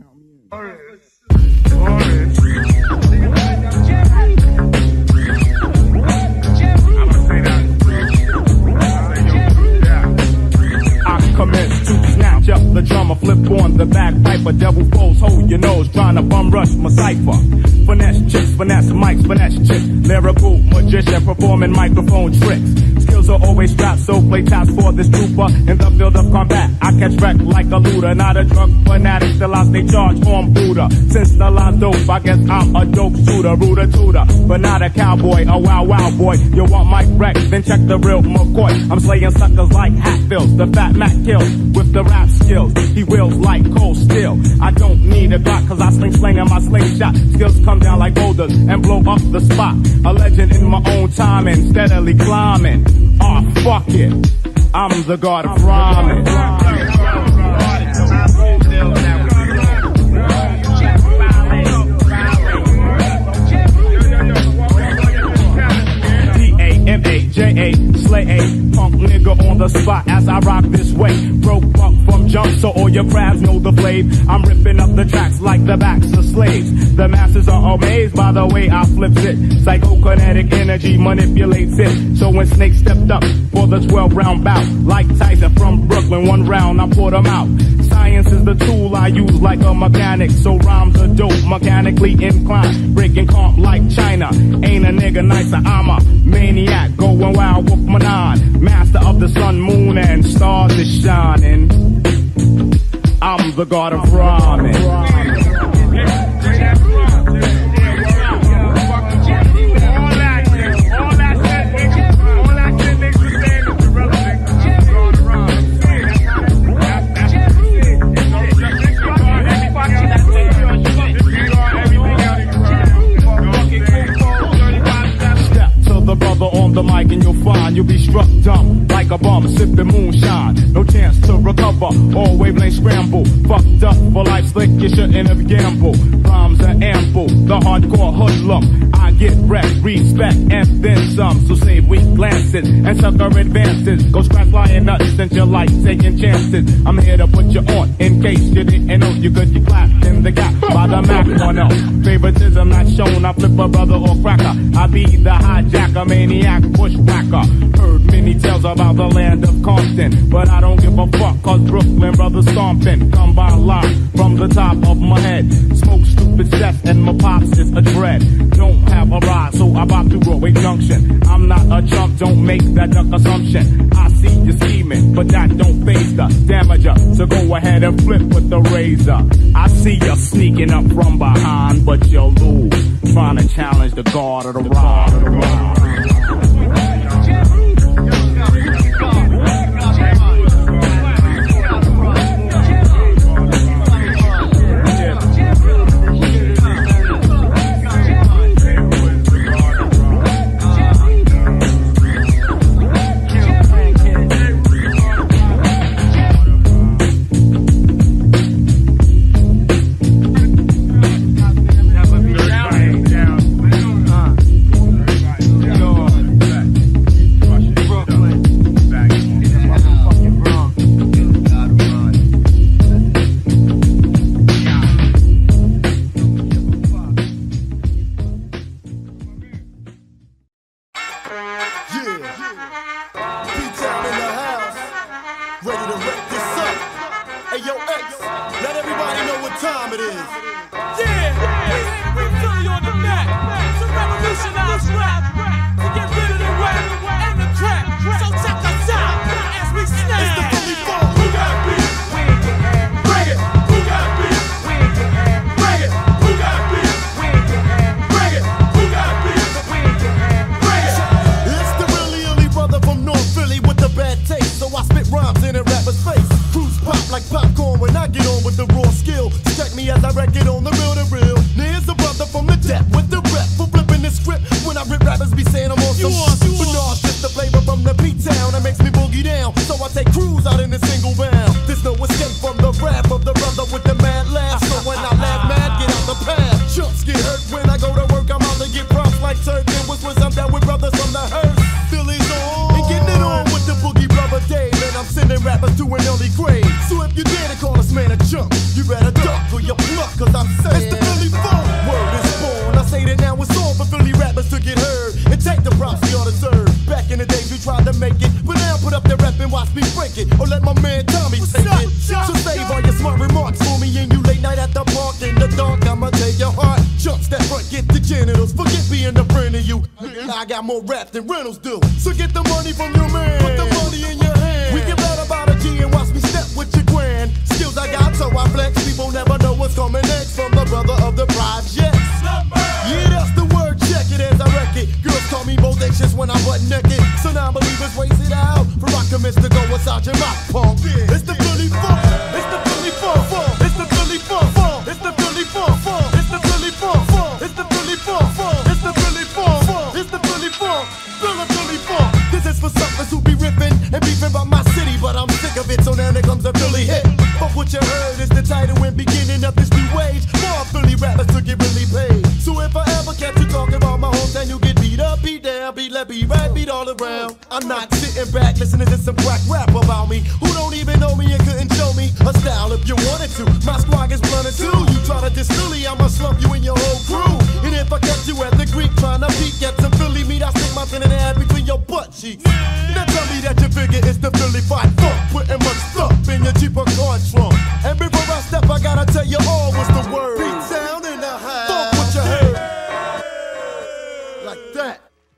Commence to snatch up the drummer, flip on the bagpiper, devil foes, hold your nose, trying to bum rush my cipher. Finesse chicks, finesse mics, finesse chicks, lyrical magician performing microphone tricks. Skills are always strapped, so play taps for this trooper in the field of combat. I catch wreck like a looter, not a drug fanatic, still I stay charged on Buddha. Since the last dope, I guess I'm a dope shooter, rooter tooter, but not a cowboy, a wow wow boy. You want Mike Wreck, then check the real McCoy. I'm slaying suckers like Hatfields, the fat Mac kills with the rap skills. He wills like cold steel. I don't need a Glock cause I sling slang and my slingshot. Skills come down like boulders and blow up the spot. A legend in my own time and steadily climbing. Aw, oh, fuck it. I'm the god of rhyming. M A J A, slay a punk nigga on the spot as I rock this way. Broke buck from jump, so all your crabs know the flave. I'm ripping up the tracks like the backs of slaves. The masses are amazed by the way I flips it. Psychokinetic energy manipulates it. So when Snake stepped up for the twelve round bout, like Tyson from Brooklyn, one round I put him out. Science is the tool I use like a mechanic, so rhymes are dope, mechanically inclined. Breaking comp like China, ain't a nigga nicer, I'm a maniac, going wild with my nine. Master of the sun, moon, and stars is shining. I'm the god of rhyming. On the mic and you'll find you'll be struck dumb like a bum sipping moonshine. No chance to recover, all wavelength scramble. Fucked up for life slick, you shouldn't have gambled. Rhymes are ample, the hardcore hoodlum. I get rest, respect, and then some. So save weak glances and sucker advances. Go scratch lying nuts since you like taking chances. I'm here to put you on in case you didn't know you could get clapped in the gap by the Mac one oh. Favoritism not shown, I flip a brother or cracker. I be the hijacker, maniac, bushwhacker. Heard many tales about the land of Compton, but I don't give a fuck cause Brooklyn brothers stomping. Come by live from the top of my head. Smoke stupid cess and my pops is a dread. Don't have a ride, so I bop to Broadway Junction. I'm not a chump, don't make that duck assumption. I see you scheming, but that don't faze the damager. So go ahead and flip with the razor. I see you sneaking up from behind, but you'll lose. Trying to challenge the god of the rhyme. time it is. Yeah, we, we Philly on the map. To revolutionize rap, to get rid of the rap and the crap. So check us out as we snap. It's the Philly Funk. Who got beat? Bring it. Who got beat? Bring it. Who got beat? Bring it. Who got beat? Bring it. It's the really only brother from North Philly with the bad taste. So I spit rhymes in a rapper's face. Crews pop like popcorn when I get on with the raw skill. Check me as I wreck it on the real to real. Here's a brother from the depth with the rep for flipping the script. When I rip rappers be saying I'm on some shit. But no, it's just the flavor from the P-Town that makes me boogie down. So I take crews out in a single bound. There's no escape from the rap of the brother with the mad laugh. So when I laugh mad, get out the path. Chumps get hurt when I go to work. I'm out to get props like Turk. It was when I'm down with brothers from the hearse. Philly's on and getting it on with the boogie brother Dave. And I'm sending rappers to an early grave. So if you dare to call this man a chump, you better duck or you pluck. Cause I'm saying it's the Philly Funk. Word is born. I say that now it's on for Philly rappers to get heard and take the props they ought to deserve. Back in the days we tried to make it, but now put up their rep and watch me break it, or let my man Tommy take it. So save all your smart remarks for me and you late night at the park in the dark. I'ma take your heart. Jump step front, get the genitals. Forget being a friend of you. I got more rap than Reynolds do. So get the money from your man. Put the money in your hand. We can bet about a G and watch me step with your grand. Skills I got, so I flex. People never know what's coming next from the brother of the projects. Yeah, that's the word. Check it as I wreck it. Girls call me bodacious when I'm butt naked. So non-believers waste it out. For I commits to go inside your mouth, punk. It's the Philly Funk. It's the Philly Funk. It's the Philly Funk. It's the Philly Funk. It's the Philly Funk. It's the Philly Funk. It's the Philly Funk. It's the Philly Funk. Philly Philly Funk. This is for suckers who be ripping and beefing about my city, but I'm sick of it. So now there comes a Philly hit. But what you heard is the title and beginning of this new age. More Philly rappers to get really paid. So if I ever catch you talking about my hometown, you get beat up, beat down, beat left, beat right, beat all around. I'm not sitting back listening to some crack rap about me who don't even know me and couldn't show me a style if you wanted to. My squad is blunted too. You try to diss Philly, I'ma slump you and your whole crew. And if I catch you at the Greek trying to peek at some Philly meat, I stick my tin in the head between your butt cheeks. Now tell me that you figure it's the Philly fight funk, putting much stuff in your Jeep or car trunk. And before I step, I gotta tell you all what's the word. Beat sound in the house. Funk what you heard. Like that.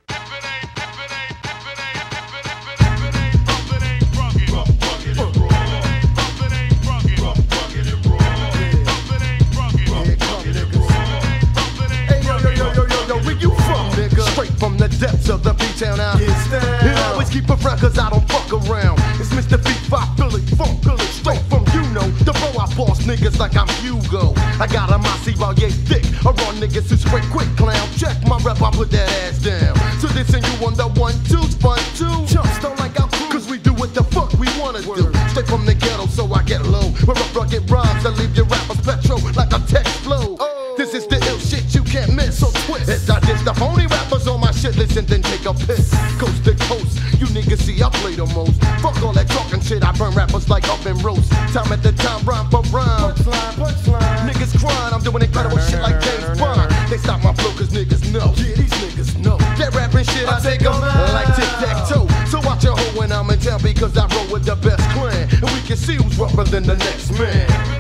Straight from the depths of the B-Town out. And I always keep a front cause I don't fuck around. It's Mister B five Philly Funk, Philly straight from you know. The bro I boss niggas like I'm Hugo. I got a Mossy while yay thick. I run niggas who straight quick clown. Check my rep, I put that ass down. So this and you on the one two's fun too. Chumps don't like our crew cause we do what the fuck we wanna do. Straight from the ghetto so I get low. We're up rugged rhymes that leave your rappers petro like a text flow. This is the ill shit you can't miss, so twist. It's not just the phony rappers on my shit list and then take a piss. Coast to coast, you niggas see I play the most. Fuck all that talking shit, I burn rappers like oven roast. Time at the time, rhyme for rhyme. Punchline, punchline. Niggas crying, I'm doing incredible shit like James Bond. They stop my flow cause niggas know. Yeah, these niggas know. That rapping shit, I take them like tic-tac-toe. So watch your hoe when I'm in town because I roll with the best clan. And we can see who's rougher than the next man.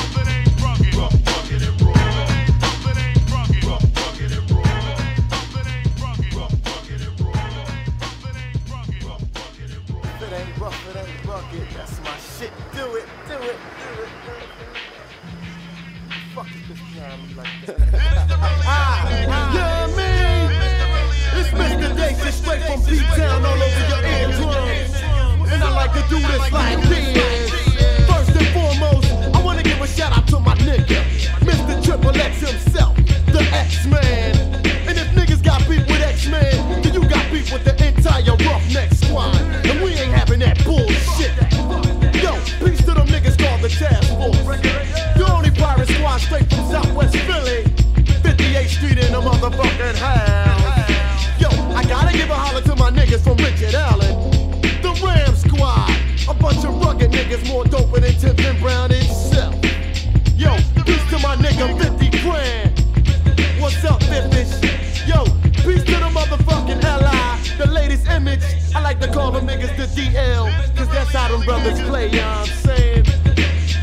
That's my shit. Do it, do it, do it, do it. Fuck is this time like that? Ah, yeah, man. It's Mister Dacious straight from B-Town all over your eardrums. And I like to do this like this. First and foremost, I wanna give a shout out to my nigga, Mister Triple X himself, the X-Man. And if niggas got beef with X-Man, then you got beef with the entire Roughneck squad. And we ain't having that bullshit. Yo, peace to them niggas called the Task Force. The only pirate squad straight from Southwest Philly, fifty-eighth Street in the motherfucking house. Yo, I gotta give a holler to my niggas from Richard Allen, the Ram Squad, a bunch of rugged niggas more doper than Tiffin Brown itself. Yo, peace to my nigga fifty grand. What's up, fifties? Yo, peace to the motherfucking L I, the latest image. I like to call them niggas the D L, cause that's how them brothers play, you know what I'm saying?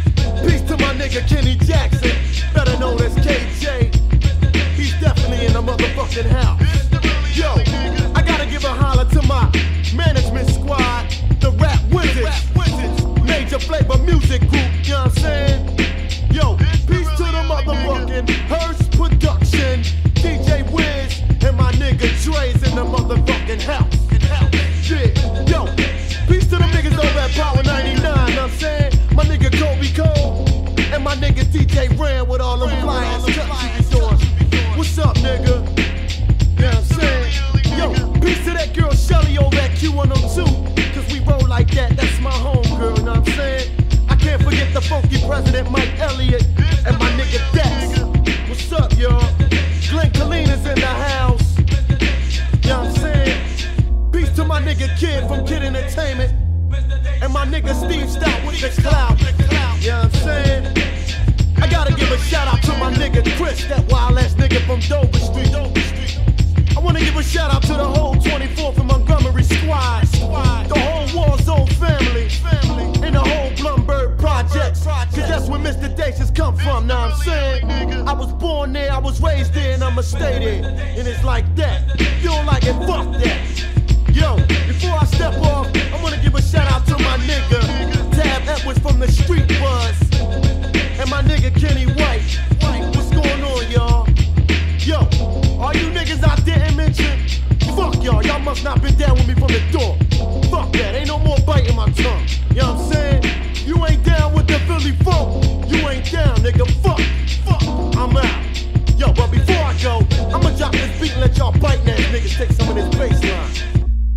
Peace to my nigga Kenny Jackson, better known as K J. He's definitely in the motherfucking house. Yo, I gotta give a holler to my management squad, the Rap Wizards, Major Flavor Music Group, you know what I'm saying? Yo, peace to the motherfucking Hearst Production, D J Wiz, and my nigga Dre's in the motherfucking house. Yeah, yo, peace to the niggas over at Power ninety-nine, know what I'm saying? My nigga Kobe Cole, and my nigga D J Ran with all them flyers, cuts you doing. What's up, nigga? You know what I'm saying? Yo, peace to that girl Shelly over at Q one oh two, cause we roll like that, that's my homegirl, know what I'm saying? I can't forget the funky president Mike Elliott, and my nigga Dex. What's up, y'all? Glenn Kalina's in the house, you know what I'm saying? Peace to my nigga Kid from Kid Entertainment, and my nigga Steve Stout with the clout, you know what I'm saying? I gotta give a shout out to my nigga Chris, that wild ass nigga from Dover Street. I wanna give a shout out to the whole twenty-fourth and Montgomery squad, the whole Warzone family, and the whole Blumberg Projects, cause that's where Mister Dacious come from, know what I'm saying? I was born there, I was raised there, and I'ma stay there, and it's like that. You don't like it, fuck that. Yo, before I step off, I wanna give a shout out to my nigga Tab Edwards from the Street Buzz, and my nigga Kenny White. What's going on, y'all? Yo, all you niggas I didn't mention, fuck y'all, y'all must not been down with me from the door. Fuck that, ain't no more biting my tongue. You know what I'm saying? You ain't down with the Philly funk, you ain't down, nigga, fuck, fuck, I'm out. Yo, but before I go, I'ma drop this beat and let y'all biting ass niggas take some of this bass line.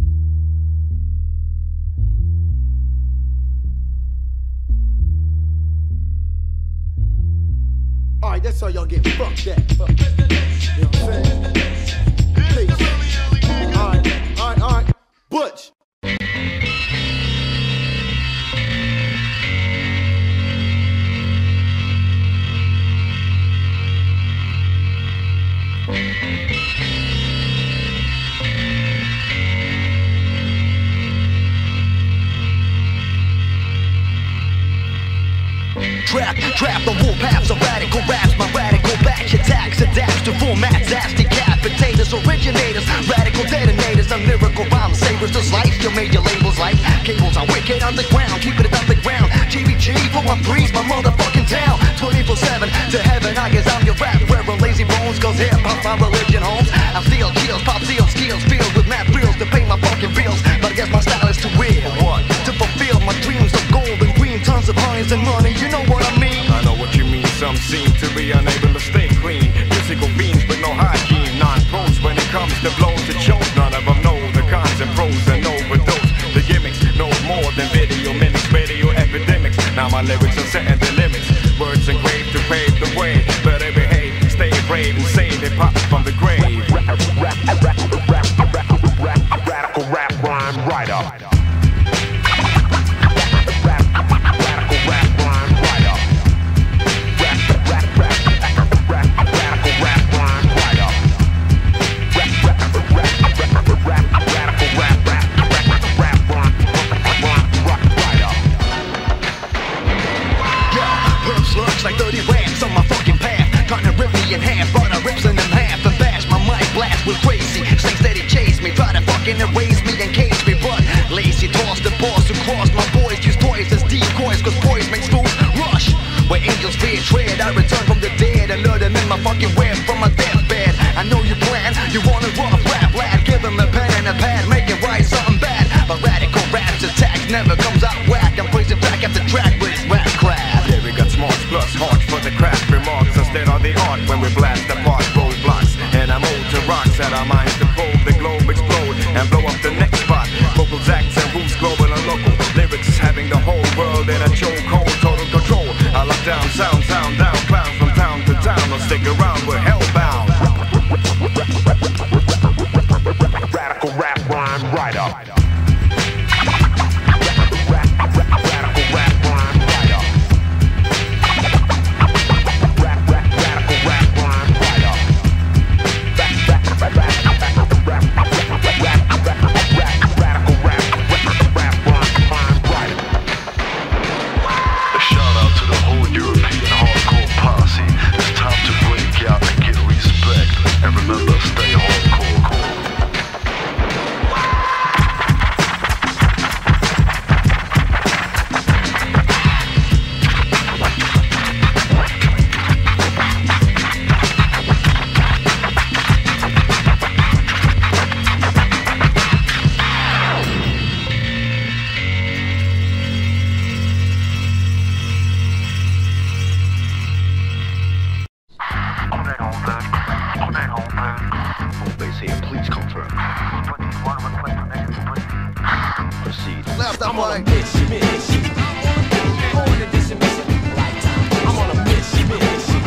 Alright, that's how y'all get fucked at. Fuck. You know what I'm saying? Peace. Alright, alright, alright. Butch. Trap, trap, the war paths of radical raps. My radical batch attacks, adapts to formats as decapitators, originators, radical detonators, and lyrical rhyme savers. The slice your major labels like cables are wicked underground, keeping it underground. G B G for one breeze, my motherfucking town. twenty-four seven to heaven, I guess I'm your rap. Wearing lazy bones, cause hip hop my religion homes. I steal kills, pop seal skills, filled with mad reels to pay my fucking bills. But I guess my style is too real. What? To fulfill my dreams of gold and green, tons of honeys and money. You know what I mean? I know what you mean. Some seem to be unable to stay clean. Physical beings with no hygiene. Non-pros when it comes to blows it shows. None of them know the cons and pros and overdose. The gimmicks know more than video mimics, radio epidemics. Now my lyrics are setting the limits. Words engraved to pave the way. Better behave, stay brave and save it pop from the grave. Radical rap rhyme writer. Like thirty rams on my fucking path, cutting really in half, but I rips in them half and bash. My mic blast with crazy things that he chase me, try to fucking erase me and cage me, but lazy toss the boss across. My boys use toys as decoys, cause boys make fools rush. Where angels fear tread, I return from the dead and lure them in my fucking web from my deathbed. I know you plan, you want a rough rap lad, give him a pen and a pad, make it write something bad. But radical raps attack never comes out whack. I'm praising back at the track with his rap class. Yeah, we got smarts plus heart for the craft remarks instead of the art when we blast apart roadblocks. And I'm old to rocks at our minds to probe the globe explode and blow up the next spot. Vocals, acts, and roots, global and local. Lyrics is having the whole world in a chokehold, total control. I lock down, sound, sound down, clowns from town to town. Don't stick around, we're hellbound. Radical rap rhyme writer. Shout out to the whole Euro stop, stop, I'm on a boy. mission, mission. On a mission, mission. I'm on a mission, mission.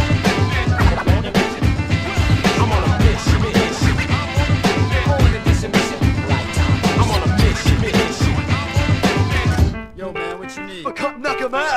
I'm on a mission, mission. On a mission, mission. I'm on a mission, mission. Yo, man, what you need? Come knock him out.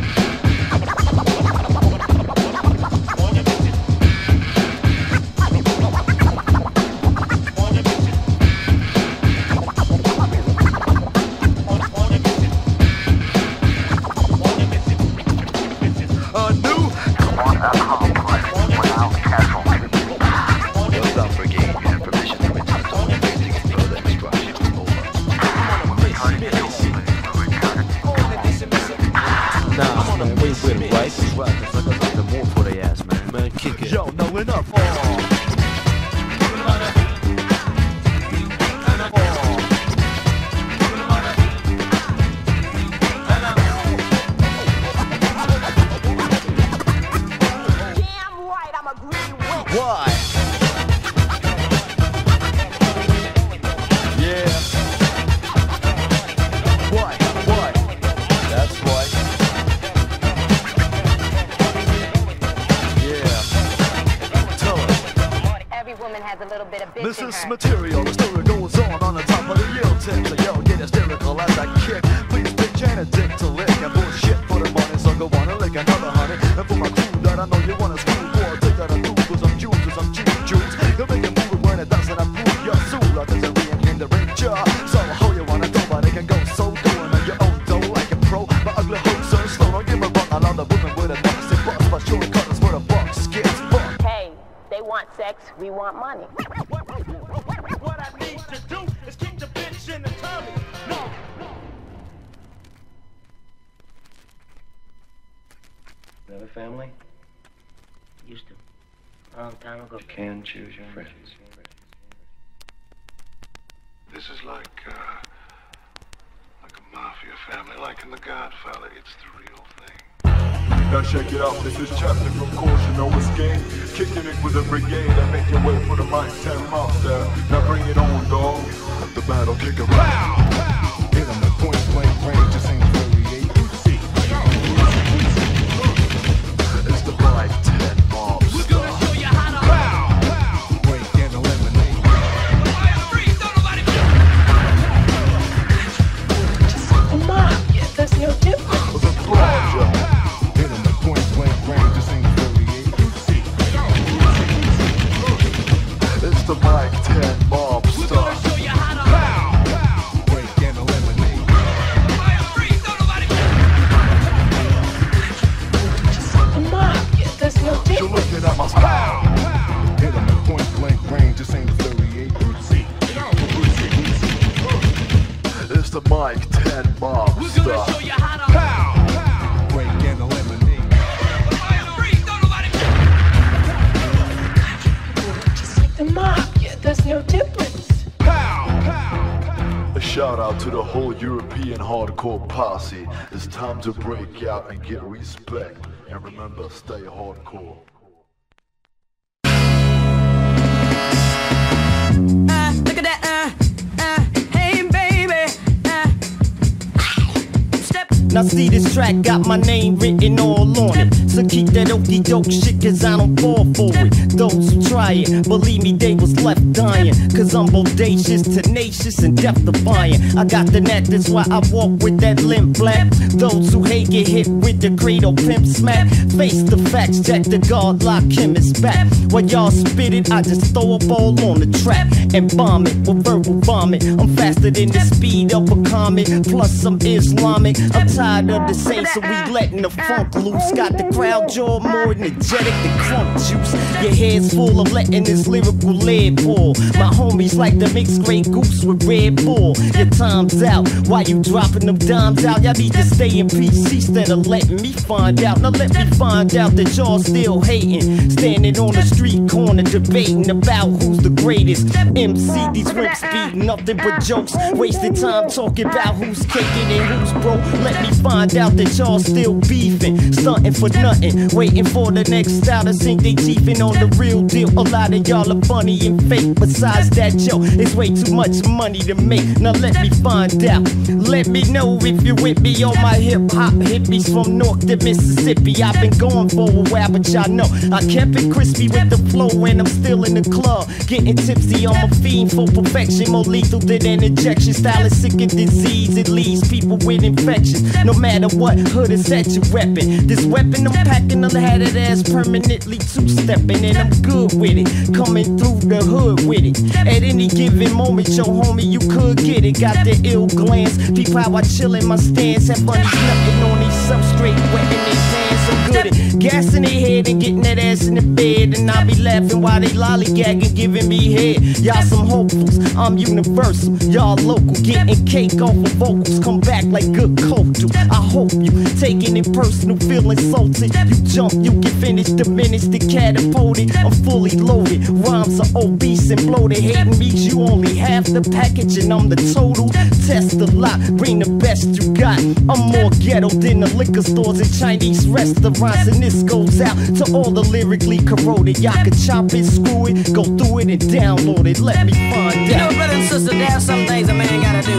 Yo, no enough. Why? Yeah. What? What? That's right. Yeah. Tell her. Every woman has a little bit of bitch This in is her. material, the story goes on on the top of the yield tip. So yo, get hysterical as I kick. Please bitch and a dick to lick. And bullshit for the money, so go on and lick another honey. And for my crew that I know you wanna school for, take that I do, cause I'm Jews, cause I'm cheap Jews. You make a move when it doesn't approve your soul. There's a ring in the ranger. So how you wanna go, but it can go so doing on your own dough like a pro. But ugly hoes so slow, don't give a fuck. I love the women with a nasty bust, but shortcuts for the bucks gets fucked. Hey, they want sex, we want money. What I need to do is keep the bitch in the tummy. No, no. You have a family? Used to. A long time ago. You can choose your friends. This is like, uh, like a mafia family, like in The Godfather. It's the real thing. Now check it out, this is Chapter from Caution, no escape. Kicking it with a brigade and make your way for the Mike ten monster. Now bring it on, dog. The battle kick around. Hit him at point blank range, just ain't thirty-eight. It's the Mike ten mobster. We're gonna show you how to pow, pow. Break and eliminate. Come on, yeah, there's no difference. The Roger. Hit him at point blank range, just ain't thirty-eight. It's the Mike ten mobster. We're gonna show you how to pow, pow. Break and eliminate. Come on, yeah, there's no You're difference. looking at my style. Hit him at point blank range, just ain't thirty-eight. It's the Mike ten mobster. We're gonna show you how to pow, pow. Break and eliminate. Just like the mob, yeah, there's no difference. Pow, pow. A shout out to the whole European hardcore posse. It's time to break out and get respect. And remember, stay hardcore. Uh, look at that, uh, uh, hey baby, uh, step. Now see this track got my name written all on it. So keep that okey doke shit, cause I don't fall for it. Those who try it, believe me, they was left dying. Cause I'm bodacious, tenacious, and death defying. I got the net, that's why I walk with that limp flap. Those who hate get hit with the cradle pimp smack. Face the facts, check the guard, lock him is back. When y'all spit it, I just throw a ball on the trap and bomb it with verbal vomit. I'm faster than the speed of a comet, plus I'm Islamic. I'm tired of the saints, so we letting the funk loose. Got the crowd jaw more energetic than crunk juice. Your head's full of letting this lyrical lead pour. My homies like the mixed Grey Goose with Red Bull. Your time's out, why you dropping them dimes out? Y'all need to stay in P C instead of letting me find out. Now let me find out that y'all still hating. Standing on the street corner debating about who's the greatest. M C, these rips be nothing but jokes. Wasting time talking about who's kicking and who's broke. Let me find out that y'all still beefing, stunting for nothing, waiting for the next style to sink they teeth in on the real deal. A lot of y'all are funny and fake. Besides that, yo, it's way too much money to make. Now let me find out. Let me know if you're with me on my hip hop hippies from North to Mississippi. I've been going for a while, but y'all know I kept it crispy with the flow, and I'm still in the club, getting tipsy. I'm a fiend for perfection, more lethal than an injection. Style is sick and disease, it leaves people with infections. No matter what hood is that you reppin', this weapon I'm packing, I'll have that ass permanently two-stepping, and I'm good with it, coming through the hood with it. At any given moment, yo homie, you could get it. Got the ill glance, peep how I chill in my stance. Have bunnies nothing on these substrate, wetting their pants. I'm good at gassing their head and getting that ass in the bed, and I be laughing while they lollygagging, giving me head. Y'all some hopefuls, I'm universal. Y'all local, getting cake off of vocals. Come back like good culture. I hope you taking it personal, feel insulted. You jump, you get finished, diminished, and catapulted. I'm fully loaded, rhymes are obese and bloated. Hating means you only half the package, and I'm the total. Test the lot, bring the best you got. I'm more ghetto than the liquor stores and Chinese restaurants, and this goes out to all the lyrically corroded. Y'all can chop it, screw it, go through it and download it. Let me find out. You know, brother and sister, there are some things a man gotta do,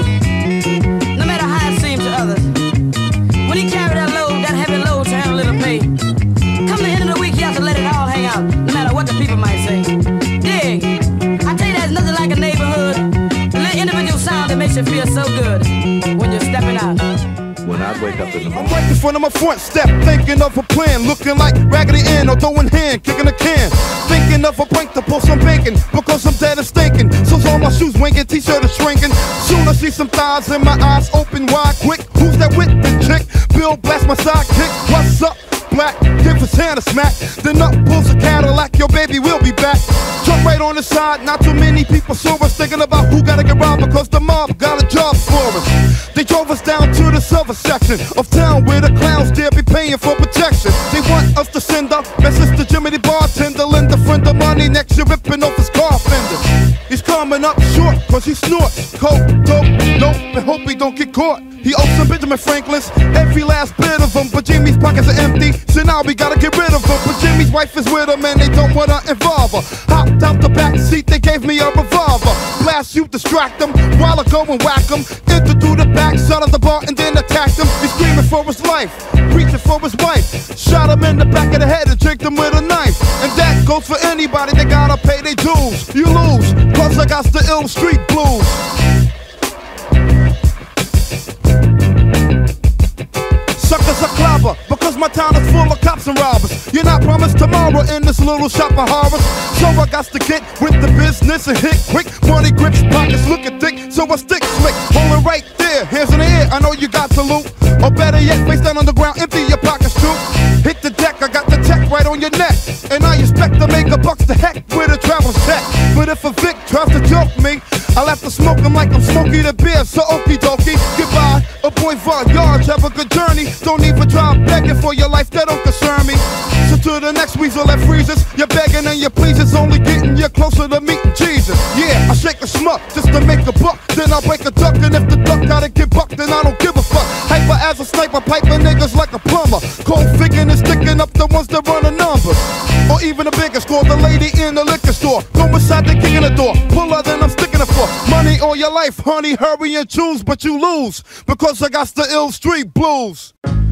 no matter how it seems to others. When he carry that load, that heavy load to have a little pay, come the end of the week, he has to let it all hang out, no matter what the people might say. Dig, I tell you, there's nothing like a neighborhood, a little individual sound that makes you feel so good when you're stepping out. When I wake up in the morning, I'm right in front of my front step, thinking of a plan, looking like Raggedy Ann or throwing hand, kicking a can. Thinking of a prank to pull some bacon, because I'm dead and stinking. So's all my shoes winking, t-shirt is shrinking. Soon I see some thighs and my eyes open wide quick. Who's that with the chick? Bill blast my sidekick. What's up? Black, give his hand a smack. Then up pulls a Cadillac, your baby will be back. Jump right on the side, not too many people saw us. Thinking about who gotta get robbed because the mob got a job for us. They drove us down to the silver section of town where the clowns dare be paying for protection. They want us to send up my sister Jimmy the bartender, lend a friend of money next year ripping off his car fender. He's coming up short cause he snorts coke, dope, dope, and hope he don't get caught. He owes some Benjamin Franklin's, every last bit of them, but Jimmy's pockets are empty, so now we gotta get rid of him. But Jimmy's wife is with him and they don't wanna involve her. Hopped out the back seat, they gave me a revolver. Blast you, distract them, while I go and whack him. Enter through the back, shot of the bar and then attacked him. He's screaming for his life, reaching for his wife. Shot him in the back of the head and tricked him with a knife. And that goes for anybody, they gotta pay their dues. You lose, cause I got the ill street blues. Suckers are clobber, because my town is full of cops and robbers. You're not promised tomorrow in this little shop of horrors. So I got to get with the business and hit quick. Money grips, pockets looking thick, so I stick slick. Hold it right there, hands in the air, I know you got to loot. Or better yet, face down on the ground, empty your pockets too. Hit the deck, I got the tech right on your neck. And I expect to make a bucks to heck with a travel check. But if a Vic tries to joke me, I'll have to smoke him like I'm Smokey the Beer, so okie dokie. Goodbye, a boy Von Yards, have a good journey. Don't even try begging for your life, that don't concern me. So to the next weasel that freezes, you're begging and your pleases, only getting you closer to meeting Jesus. Yeah, I shake a schmuck just to make a buck, then I break a duck, and if the duck gotta get bucked, then I don't give a fuck. Hyper as a sniper, piping niggas like a plumber. Cold figgin' and sticking up the ones that run the numbers. Or even the biggest, call the lady in the liquor store. Go inside, they kicking the door, pull her, then I'm sticking it for. Money all your life, honey, hurry and choose, but you lose, because I got the ill street blues.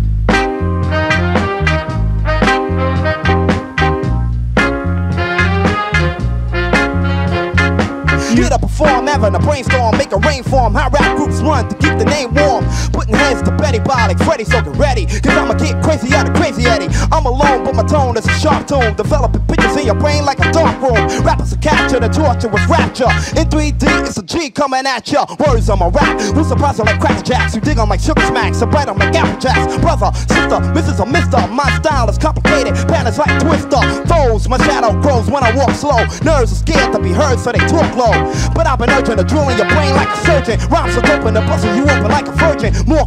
Get up before I'm having a brainstorm, make a rain form. How rap groups run to keep the name warm. Putting hands to Betty Ball like Freddy, so get ready, cause I'ma get crazy out of Crazy Eddie. I'm alone, but my tone is a sharp tone, developing pictures in your brain like a dark room. Rappers are captured and torture with rapture. In three D, it's a G coming at ya. Words on my rap, who surprise like Cracker Jacks. You dig on like Sugar Smacks, so bright on like Apple Jacks. Brother, sister, Missus or Mister, my style is complicated, patterns like Twister. Foes, my shadow grows when I walk slow. Nerves are scared to be heard, so they talk low. But I've been urging to drill in your brain like a surgeon. Rhymes are dope and bustle you open like a virgin. More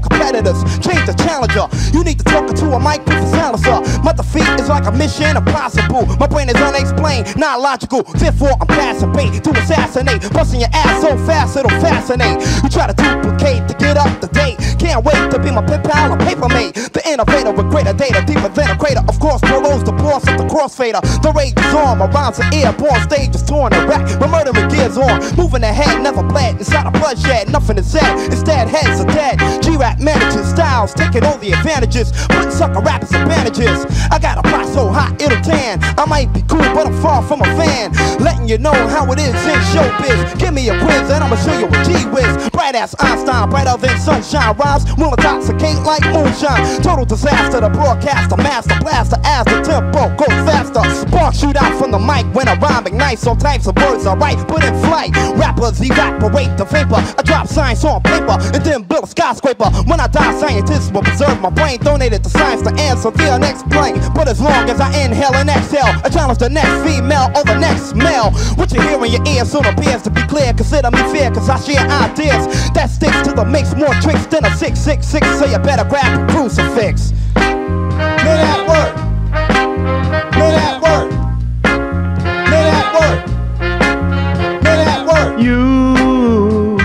competitors. Change the challenger. You need to talk to a mic with a silencer. My defeat is like a mission impossible. My brain is unexplained, not logical. Therefore, I'm passing bait to assassinate. Busting your ass so fast it'll fascinate. You try to duplicate to get up to date. Can't wait to be my pen pal or paper mate. The innovator with greater data, deeper than a crater. Of course, Polo's the boss of the crossfader. The rage is on, my rhymes are airborne. Stage is torn and rack. My murdering gears on. Moving ahead, never bled. Inside a bloodshed, nothing is said. Instead, heads are dead. G-rap manages styles, taking all the advantages. Putting sucker rappers in bandages. I got a plot so hot it'll tan. I might be cool, but I'm far from a fan. Letting you know how it is in showbiz. Give me a quiz and I'ma show you a G-whiz. Bright ass Einstein, brighter than sunshine. Rhymes will intoxicate like moonshine. Total disaster, the broadcaster, master blaster. As the tempo goes faster, spark shoot out from the mic when I rhyme ignites. All types of words are right, put in flight. Rappers evaporate the vapor. I drop science on paper and then build a skyscraper. When I die, scientists will preserve my brain. Donated to science to answer the unexplained. But as long as I inhale and exhale, I challenge the next female or the next male. What you hear in your ear soon appears to be clear. Consider me fair, cause I share ideas that sticks to the mix. More tricks than a six six six. So you better grab a crucifix. May that work. May that work. May that work. May that work. You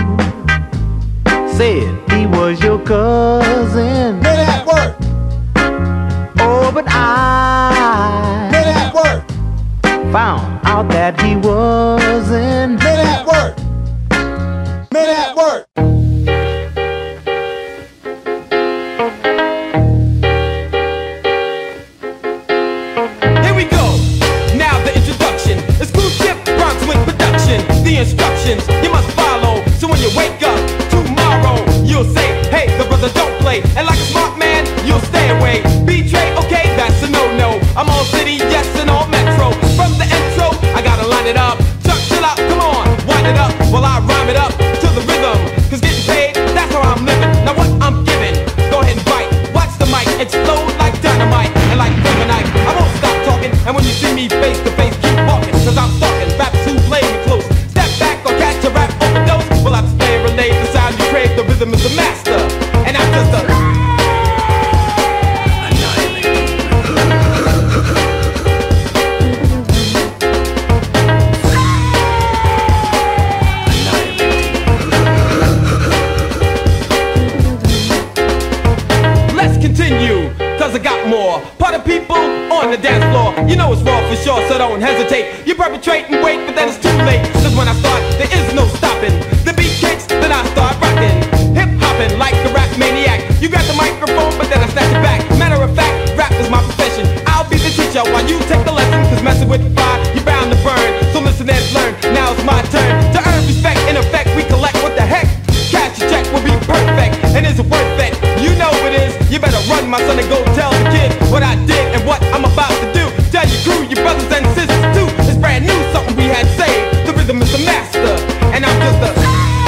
said he was your cousin. May that work. Oh, but I May that work. found out that he wasn't. May that work. May that work. The instructions you must follow. So when you wake up tomorrow, you'll say, hey, the brother don't play. And like a smart man, you'll stay away. Betray, okay, that's a no-no. I'm all city, yes, and all metro. From the intro, I gotta line it up. Chuck, chill out, come on, wind it up while I rhyme it up to the rhythm. Cause getting paid, that's how I'm living. Now what I'm giving, go ahead and bite. Watch the mic explode like dynamite. And like kryptonite, I won't stop talking. And when you see me face to face, keep walking. Cause I'm stalking raps who play me close. To rap overdose, well I display and relay the sound you crave. The rhythm is the master, and I'm just a Let's continue, cause I got more party people on the dance floor. You know it's raw for sure, so don't hesitate. You perpetrate and wait, but then it's too late. Cause when I start, there is no stopping. The beat kicks, then I start rocking. Hip hopping like a rap maniac. You grab the microphone, but then I snatch it back. Matter of fact, rap is my profession. I'll be the teacher while you take the lesson. Cause messing with fire, you're bound to burn. So listen and learn, now it's my turn to earn respect. In effect, we collect what the heck. Cash your check will be perfect. And is it worth it? You know it is. You better run, my son, and go tell the kid what I did and what I'm about to do. Tell your crew, your brothers and sisters too. It's brand new, something we had saved. The rhythm is the master, and I'm just a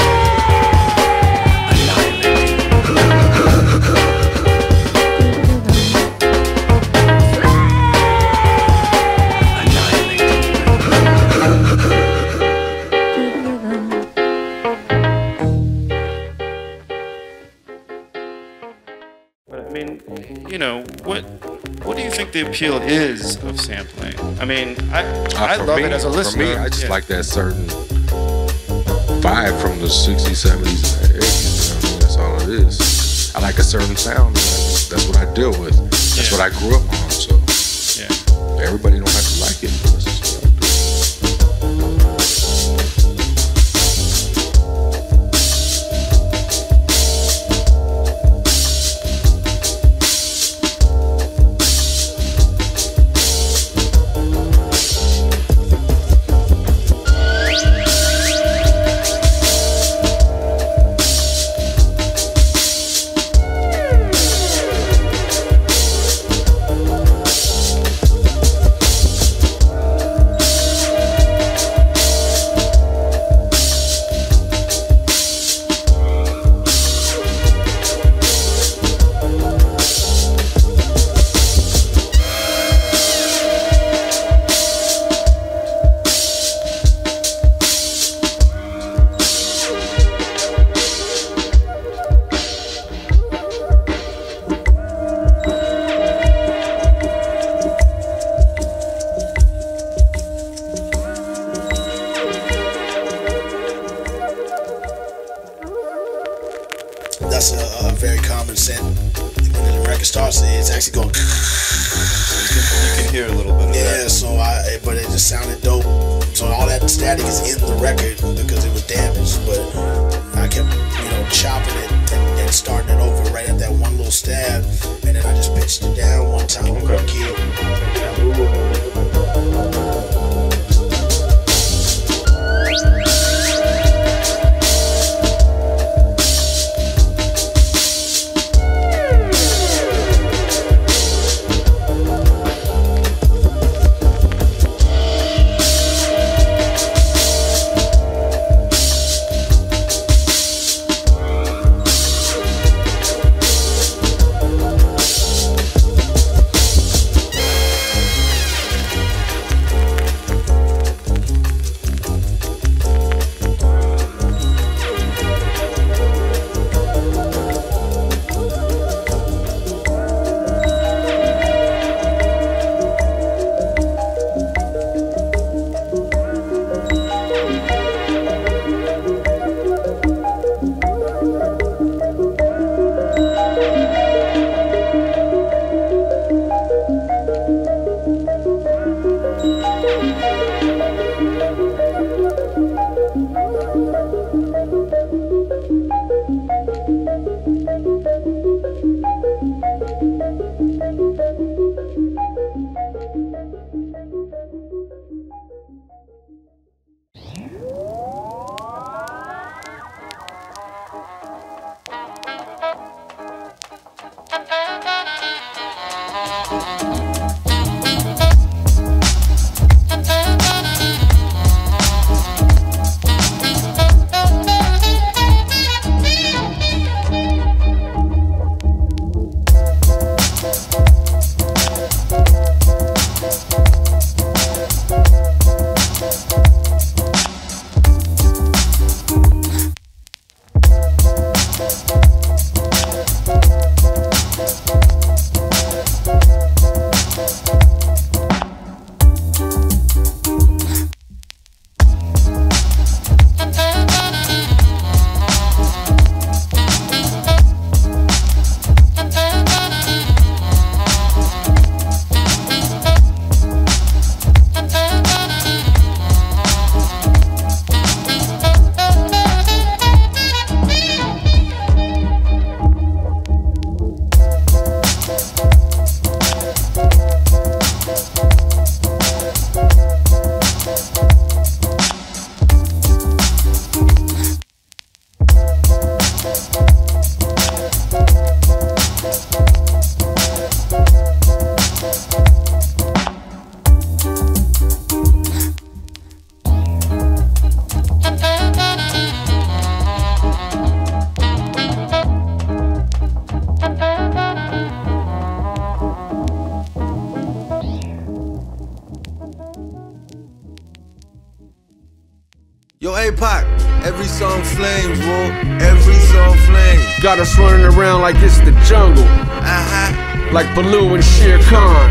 you know, what what do you think the appeal is of sampling? I mean, I I uh, love me, it as a listener. For me, I just yeah. like that certain vibe from the sixties, seventies, and eighties. I mean, that's all it is. I like a certain sound. And that's, that's what I deal with. That's yeah. what I grew up on. So yeah. everybody don't have to like it. But that's just what I do. percent. When the record starts, it's actually going. You can hear a little bit of yeah, that. so I, but it just sounded dope. So all that static is in the record because it was damaged. But I kept, you know, chopping it and, and starting it over right at that one little stab, and then I just pitched it down one time with one key. Yo, A-Pac, every song flames, whoa, every song flames. Got us running around like it's the jungle. Uh-huh. Like Baloo and Shere Khan.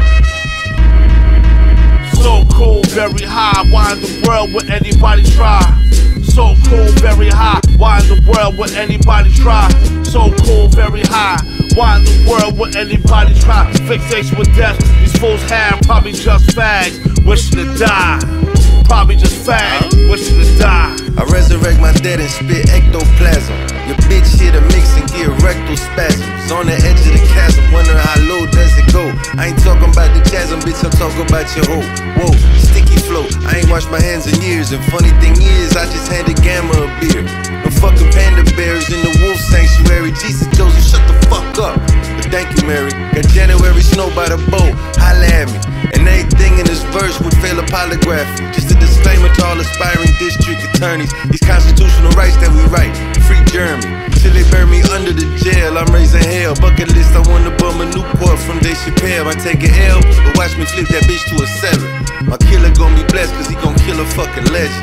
So cool, very high, why in the world would anybody try? So cool, very high, why in the world would anybody try? So cool, very high, why in the world would anybody try? Fixation with death, these fools have probably just fags, wishing to die. Probably just fags, wishing to die. I resurrect my dead and spit ectoplasm. Your bitch hit a mix and get rectal spasms. On the edge of the chasm, wonder how low does it go? I ain't talking about the chasm, bitch, I'm talking about your hoe. Whoa, sticky flow, I ain't washed my hands in years. And funny thing is, I just handed Gamma a beer. No fucking panda bears in the wolf sanctuary. Jesus, Joseph, shut the fuck up. But thank you, Mary. Got January snow by the boat, holla at me. And everything in this verse would fail a polygraphy. Just a disclaimer to all aspiring district attorneys. These constitutional rights that we write, free Jeremy. Till they bury me under the jail, I'm raising hell. Bucket list, I wanna bum a Newport from Dave Chappelle. I take an L, but watch me flip that bitch to a seven. My killer gon' be blessed, cause he gon' kill a fucking legend.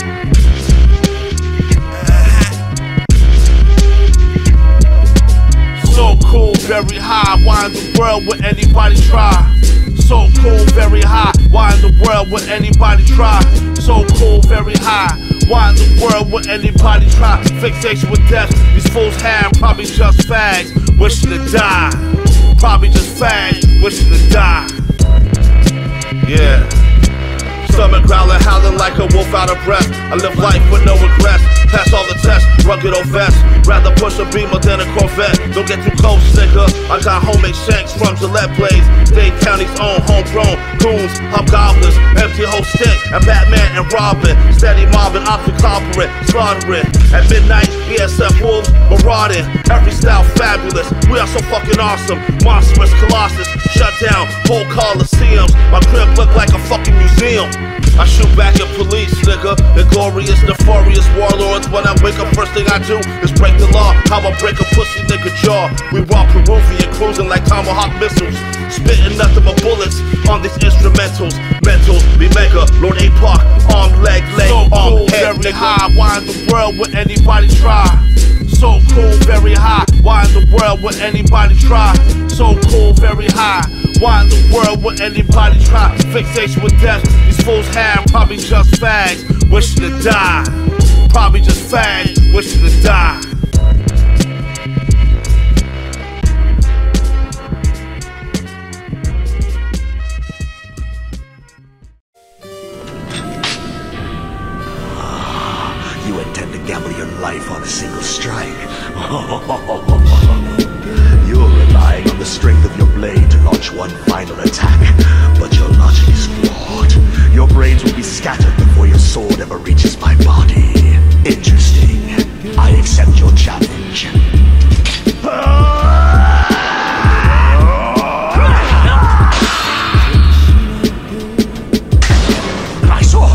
So cool, very high, why in the world would anybody try? So cool, very high, why in the world would anybody try? So cool, very high, why in the world would anybody try? Fixation with death, these fools have probably just fags, wishing to die. Probably just fags, wishing to die. Yeah. Stomach growling, howling like a wolf out of breath. I live life with no regrets. Pass all the tests, rugged old vest. Rather push a Beamer than a Corvette. Don't get too close, nigga. I got homemade shanks from Gillette blades. Dade County's own homegrown goons, hobgoblins, empty whole stick, and Batman and Robin. Steady mobbing, oxycopperate, slaughtering. At midnight, B S F wolves marauding. Every style fabulous. We are so fucking awesome. Monstrous colossus, shut down whole coliseums. My crib look like a fucking museum. I shoot back at police, nigga. The glorious, nefarious warlords. When I wake up, first thing I do is break the law. How I break a pussy nigga jaw. We raw Peruvian, cruising like Tomahawk missiles. Spitting nothing but bullets on these instrumentals. Mentals, be mega, Lord Apoc, arm, leg, leg, so arm, cool, head, very nigga. high. Why in the world would anybody try? So cool, very high. Why in the world would anybody try? So cool, very high. Why in the world would anybody try? Fixation with death, these fools have probably just fags, wishing to die. Probably just fags, wishing to die. You intend to gamble your life on a single strike. You're relying on the strength of your blade to launch one final attack, but your logic is flawed. Your brains will be scattered before your sword ever reaches my body. Interesting. I accept your challenge. My sword!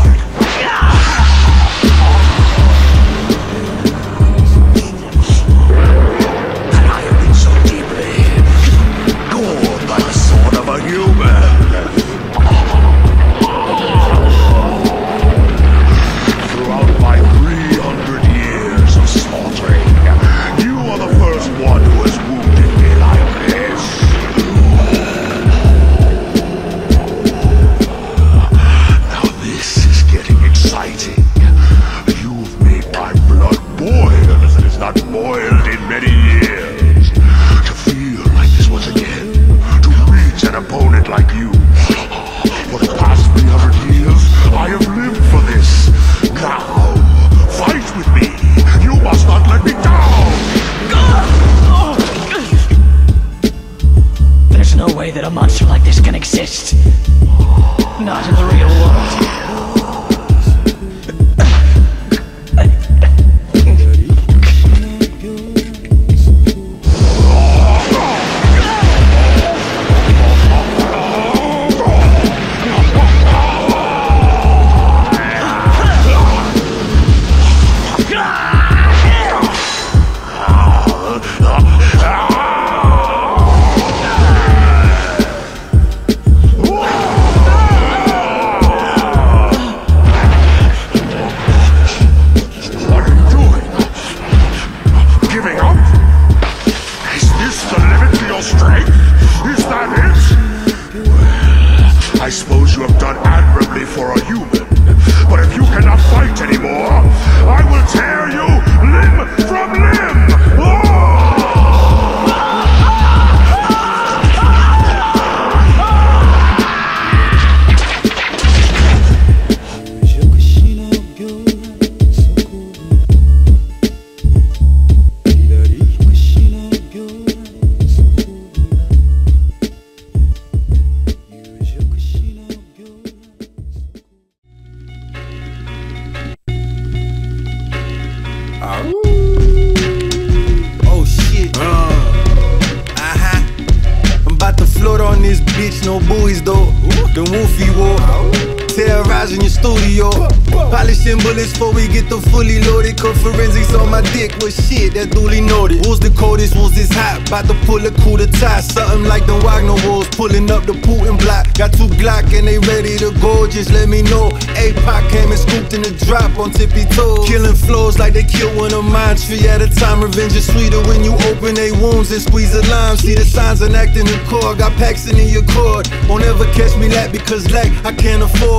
About to pull a coup d'etat, something like the Wagner Wolves pulling up the Putin block. Got two Glock and they ready to go, just let me know. A-Pac came and scooped in the drop on tippy toes. Killing flows like they killed one of mine, tree at a time. Revenge is sweeter when you open they wounds and squeeze a lime. See the signs and acting the core, got Paxton in your cord. Won't ever catch me that because lack I can't afford.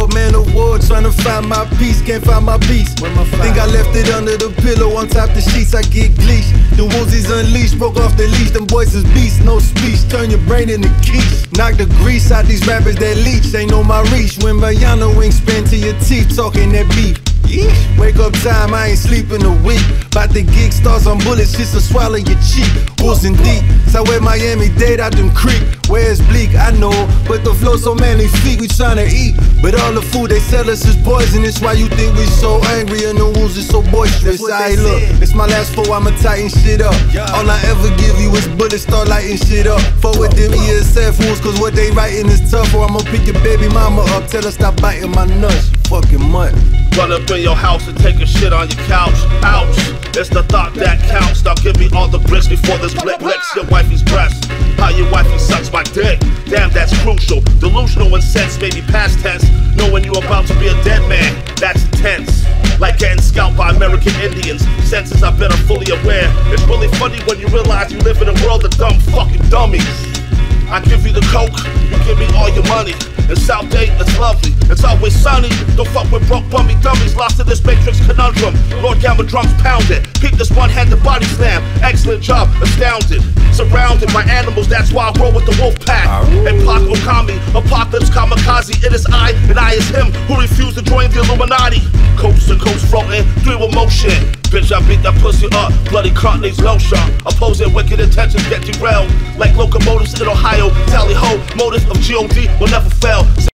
man of war, trying to find my peace, can't find my peace. Think I left it under the pillow, on top the sheets, I get gleeched. The Woolsies unleashed, broke off the leash, them boys is beasts, no speech. Turn your brain into quiche. Knock the grease out these rappers that leech, ain't on my reach. When Bayana wingspan to your teeth, talking that beef. Yeesh. Wake up time, I ain't sleeping a week. Bout the gig, stars on bullets, just to swallow your cheek. Wilson deep, Southwest Miami Dade out them creek. Where's bleak, I know, but the flow so manly feet, we tryna eat. But all the food they sell us is poisonous. Why you think we so angry and the wounds is so boisterous? I look, it's my last four, I'ma tighten shit up. All I ever give you is bullets, start lighting shit up. Fuck with them E S F rules, cause what they writing is tough. Or I'ma pick your baby mama up, tell her stop biting my nuts. Fucking mutt. Run up in your house and take a shit on your couch. Ouch, it's the thought that counts. Now give me all the bricks before this blick licks your wifey's breast. How your wifey sucks my dick. Damn, that's crucial. Delusional in sense, maybe past tense. Knowing you about to be a dead man, that's intense. Like getting scalped by American Indians. Senses I bet are fully aware. It's really funny when you realize you live in a world of dumb fucking dummies. I give you the coke, you give me all your money. In South Dade, it's lovely, it's always sunny. Don't fuck with broke bummy dummies, lost in this matrix conundrum. Lord Gamma drums pounded, peep this one-handed body slam. Excellent job, astounded. Surrounded by animals, that's why I roll with the wolf pack. And Pac Okami, apocalypse kamikaze. It is I, and I is him, who refused to join the Illuminati. Coast to coast floating, through emotion. Bitch, I beat that pussy up, bloody cunt needs lotion. Opposing wicked intentions get derailed. Like locomotives in Ohio, tally ho, motive of G O D will never fail.